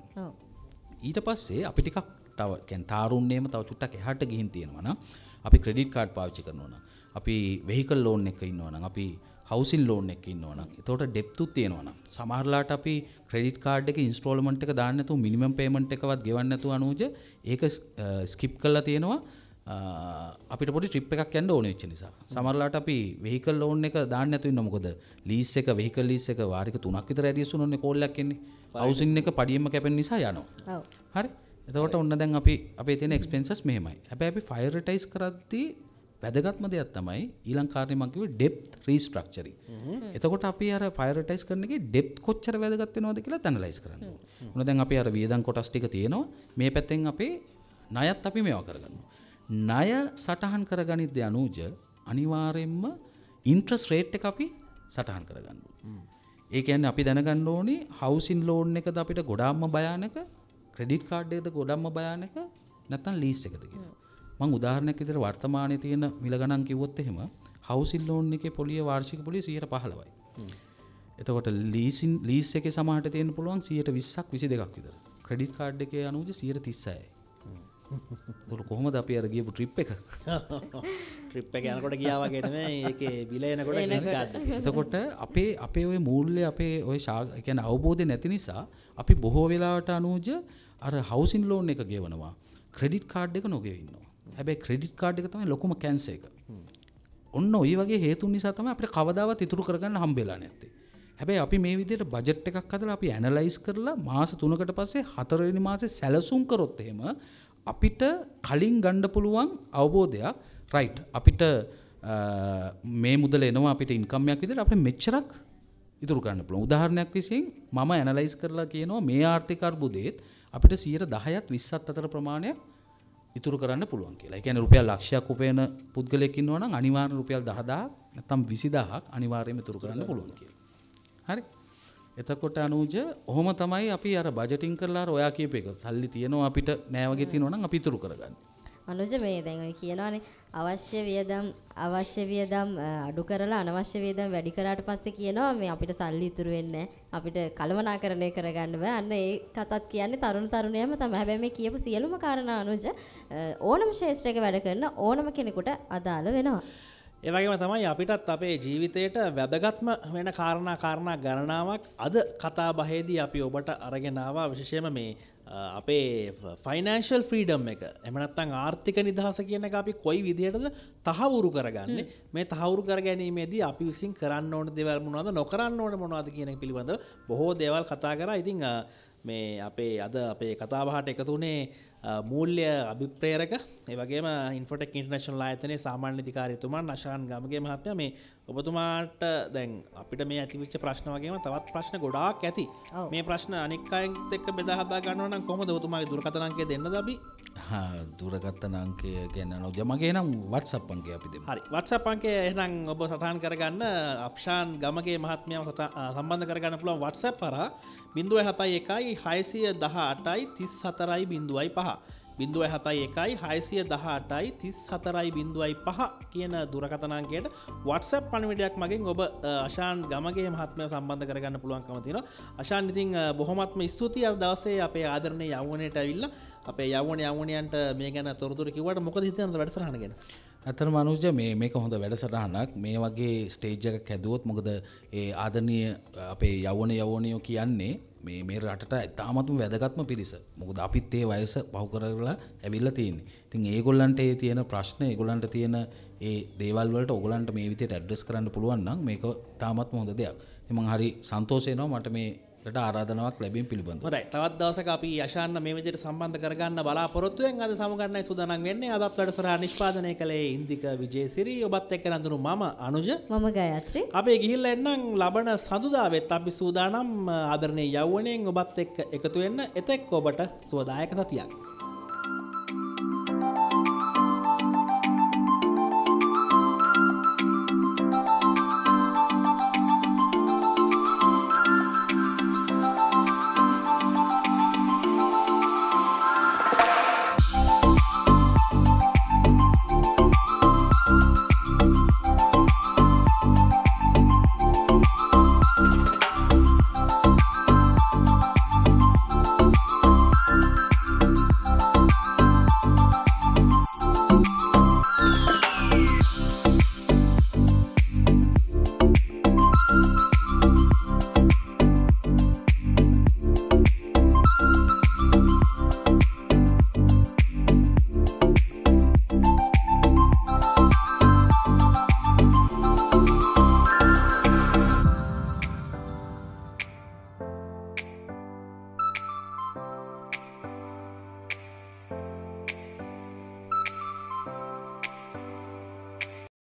ඊට පස්සේ අපි ටිකක් තව කියන්නේ තාරුණ්‍යෙම තව චුට්ටක් එහාට ගිහින් තියෙනවා නම් අපි ක්‍රෙඩිට් කාඩ් පාවිච්චි කරනවා නම් අපි වෙහිකල් ලෝන් එකක ඉන්නවා නම් අපි හවුසින් ලෝන් එකක ඉන්නවා නම් එතකොට ඩෙප්තුත් තියෙනවා නම් සමහරලාට අපි ක්‍රෙඩිට් කාඩ් එකේ ඉන්ස්ටෝල්මන්ට් එක දාන්න නැතුව මිනිමම් පේමන්ට් එකවත් ගෙවන්න නැතුව අනුජ ඒක ස්කිප් කරලා තියෙනවා අපිට පොඩි ට්‍රිප් එකක් යන්න ඕනේ වෙච්ච නිසා. සමහරලාට අපි වෙහිකල් ලෝන් එක දාන්න නැතුව ඉන්නවා මොකද ලීස් එක වෙහිකල් ලීස් එක වාරික 3ක් විතර ඇරියස් වුණොනේ කෝල් එකක් එන්නේ. හවුසින් එක පඩියෙම කැපෙන නිසා යනවා. හරි? එතකොට ඔන්න දැන් අපි අපේ තියෙන එක්ස්පෙන්සස් මෙහෙමයි. හැබැයි අපි ප්‍රයොරිටයිස් කරද්දී වැදගත්ම දෙයක් තමයි ඊළඟ කාර්යය මම කිව්වේ ඩෙප්ත් රීස්ට්‍රක්චරින්. එතකොට අපි අර ප්‍රයොරිටයිස් කරන එකේ ඩෙප්ත් කොච්චර වැදගත් වෙනවද කියලා ඇනලයිස් කරන්න ඕනේ. මොන දැන් අපි අර වියදම් කොටස් ටික තියෙනවා. මේ පැත්තෙන් අපේ ණයත් අපි මේවා කරගන්නවා. ණය සටහන් කරගනිද්දී අනුජ අනිවාර්යයෙන්ම ඉන්ට්‍රස්ට් රේට් එක අපි සටහන් කරගන්න ඕනේ. ඒ කියන්නේ අපි දැනගන්න ඕනේ හවුසින් ලෝන් එකද අපිට ගොඩාක්ම භයානක ක්‍රෙඩිට් කාඩ් එකද ගොඩක්ම භයානක නැත්නම් ලීස් එකද කියලා. මම උදාහරණයක් විදිහට වර්තමානයේ තියෙන මිල ගණන් කිව්වොත් එහෙම හවුසින් ලෝන් එකේ පොලිය වාර්ෂික පොලිය 15%යි. එතකොට ලීස් එකේ සමහරට තියෙන්න පුළුවන් 120ක් 22ක් විතර. ක්‍රෙඩිට් කාඩ් එකේ අනුජ 36යි. ඒක කොහොමද අපි අර ගියපු ට්‍රිප් එක? ට්‍රිප් එක යනකොට ගියා වගේ නෙමෙයි ඒකේ බිල එනකොට ක්‍රෙඩිට් කාඩ් එක. එතකොට අපේ ওই මූල්‍ය අපේ ওই කියන්නේ අවබෝධය නැති නිසා අපි බොහෝ වෙලාවට අනුජ අර හවුසින් ලෝන් එක ගෙවනවා. ක්‍රෙඩිට් කාඩ් එක නොගෙව ඉන්නවා. හැබැයි ක්‍රෙඩිට් කාඩ් එක තමයි ලොකුම කැන්සර් එක. ඔන්න ওই වගේ හේතුන් නිසා තමයි අපිට කවදාවත් ඉතුරු කරගන්න හම්බෙලා නැත්තේ. හැබැයි අපි මේ විදිහට බජට් එකක් හදලා අපි ඇනලයිස් කරලා මාස 3කට පස්සේ 4 වෙනි මාසේ සැලසුම් කරොත් එහෙම අපිට කලින් ගන්න පුළුවන් අවබෝධයක් රයිට් අපිට මේ මුදල එනවා අපිට ඉන්කම් එකක් විදිහට අපිට මෙච්චරක් ඉතුරු කරන්න පුළුවන්. උදාහරණයක් විසින් මම ඇනලයිස් කරලා කියනවා මේ ආර්ථික අර්බුදයේත් අපිට 10%ත් 20ත් අතර ප්‍රමාණයක් ඉතුරු කරන්න පුළුවන් කියලා. ඒ කියන්නේ රුපියල් ලක්ෂයක් උපයන පුද්ගලයෙක් ඉන්නවා නම් අනිවාර්යෙන් රුපියල් 10000ක් නැත්නම් 20000ක් අනිවාර්යයෙන්ම ඉතුරු කරන්න පුළුවන් කියලා. හරි? එතකොට අනුජ ඔහොම තමයි අපි අර බජටින් කරලා අර ඔයා කියපු එක සල්ලි තියෙනවා අපිට නෑ වගේ තියෙනවා නම් අපි ඉතුරු කරගන්න. අනුජ මේ දැන් ඔය කියනවානේ අවශ්‍ය වියදම් අඩු කරලා අනවශ්‍ය වියදම් වැඩි කරාට පස්සේ කියනවා මේ අපිට සල්ලි ඉතුරු වෙන්නේ අපිට කළමනාකරණය කරගන්න බෑ. අන්න ඒ කතාත් කියන්නේ තරුණ තරුණියම තමයි. හැබැයි මේ කියපු සියලුම කාරණා අනුජ ඕනම ක්ෂේත්‍රයක වැඩ කරන ඕනම කෙනෙකුට අදාළ වෙනවා. ඒ වගේම තමයි අපිටත් අපේ ජීවිතයට වැදගත්ම වෙන කාරණා ගණනාවක් අද කතා බහේදී අපි ඔබට අරගෙන ආවා. විශේෂයෙන්ම මේ අපේ ෆයිනෑන්ෂල් ෆ්‍රීඩම් එක එහෙම නැත්නම් ආර්ථික නිදහස කියන එක අපි කොයි විදිහටද තහවුරු කරගන්නේ මේ තහවුරු කර ගැනීමේදී අපි විසින් කරන්න ඕන දේවල් මොනවද නොකරන්න ඕන මොනවද කියන එක පිළිබඳව බොහෝ දේවල් කතා කරා. ඉතින් මේ අපේ අද අපේ කතා බහට එකතු වුණේ මූල්‍ය අභිප්‍රේරක ඒ වගේම ඉන්ෆෝටෙක් ඉන්ටර්නැෂනල් ආයතනයේ සාමාන්‍ය අධිකාරීතුමා නශාන් ගමගේ මහත්මයා. මේ ඔබතුමාට දැන් අපිට මේ ඇතිවෙච්ච ප්‍රශ්න වගේම තවත් ප්‍රශ්න ගොඩාක් ඇති. මේ ප්‍රශ්න අනික් අයත් එක්ක බෙදා හදා ගන්නවා නම් කොහොමද ඔබතුමාගේ දුරකථන අංකය දෙන්නද අපි? දුරකථන අංකය ගැන නෝජ මගේ නම් WhatsApp අංකය අපි දෙමු. හරි WhatsApp අංකය එහෙනම් ඔබ සටහන් කරගන්න. අප්ෂාන් ගමගේ මහත්මයාව සම්බන්ධ කරගන්න පුළුවන් WhatsApp හරහා 071 618 34.5 071 කියන දුරකථනාංකයට WhatsApp පණිවිඩයක් මගින් ඔබ අශාන් ගමගේ මහත්මයාව සම්බන්ධ කරගන්න පුළුවන්කම තියෙනවා. අශාන් ඉතින් බොහොමත්ම ස්තුතියි අද දවසේ අපේ ආදරණීය යෞවනයට ඇවිල්ලා අපේ යෞවනයන්ට මේ ගැන තොරතුරු කිව්වට මොකද හිතන්නේ වැඩසටහන ගැන? ඇත්තටම අනුජ මේක හොඳ වැඩසටහනක්. මේ වගේ ස්ටේජ් එකක් හැදුවොත් මොකද ඒ ආදරණීය අපේ යෞවනයෝ කියන්නේ මේ රටට ඉතාමත්ම වැදගත්ම පිරිස. මොකද අපිත් ඒ වයස පහු කරලා ඇවිල්ලා තියෙන්නේ. ඉතින් ඒගොල්ලන්ට ඒ තියෙන ප්‍රශ්න ඒගොල්ලන්ට තියෙන ඒ දේවල් වලට ඕගොල්ලන්ට මේ විදිහට ඇඩ්‍රස් කරන්න පුළුවන් නම් මේක ඉතාමත්ම හොඳ දෙයක්. ඉතින් මම හරි සන්තෝෂ වෙනවා මට මේකට ආරාධනාවක් ලැබීම පිළිබඳව. හොඳයි. තවත් දවසක අපි යශාන්න මේ විදිහට සම්බන්ධ කරගන්න බලාපොරොත්තු වෙන අද සමුගන්නයි සූදානම් වෙන්නේ. අදත් වැඩසටහන නිෂ්පාදනය කළේ ඉන්දික විජේසිරි. ඔබත් එක්ක නඳුණු මම අනුජ. මම ගයත්‍රි. අපි ගිහිල්ලා එන්නම් ලබන සඳුදාවෙත් අපි සූදානම් ආදරණීය යෞවනයෙන් ඔබත් එක්ක එකතු වෙන්න. එතෙක් ඔබට සුවදායක සතියක්.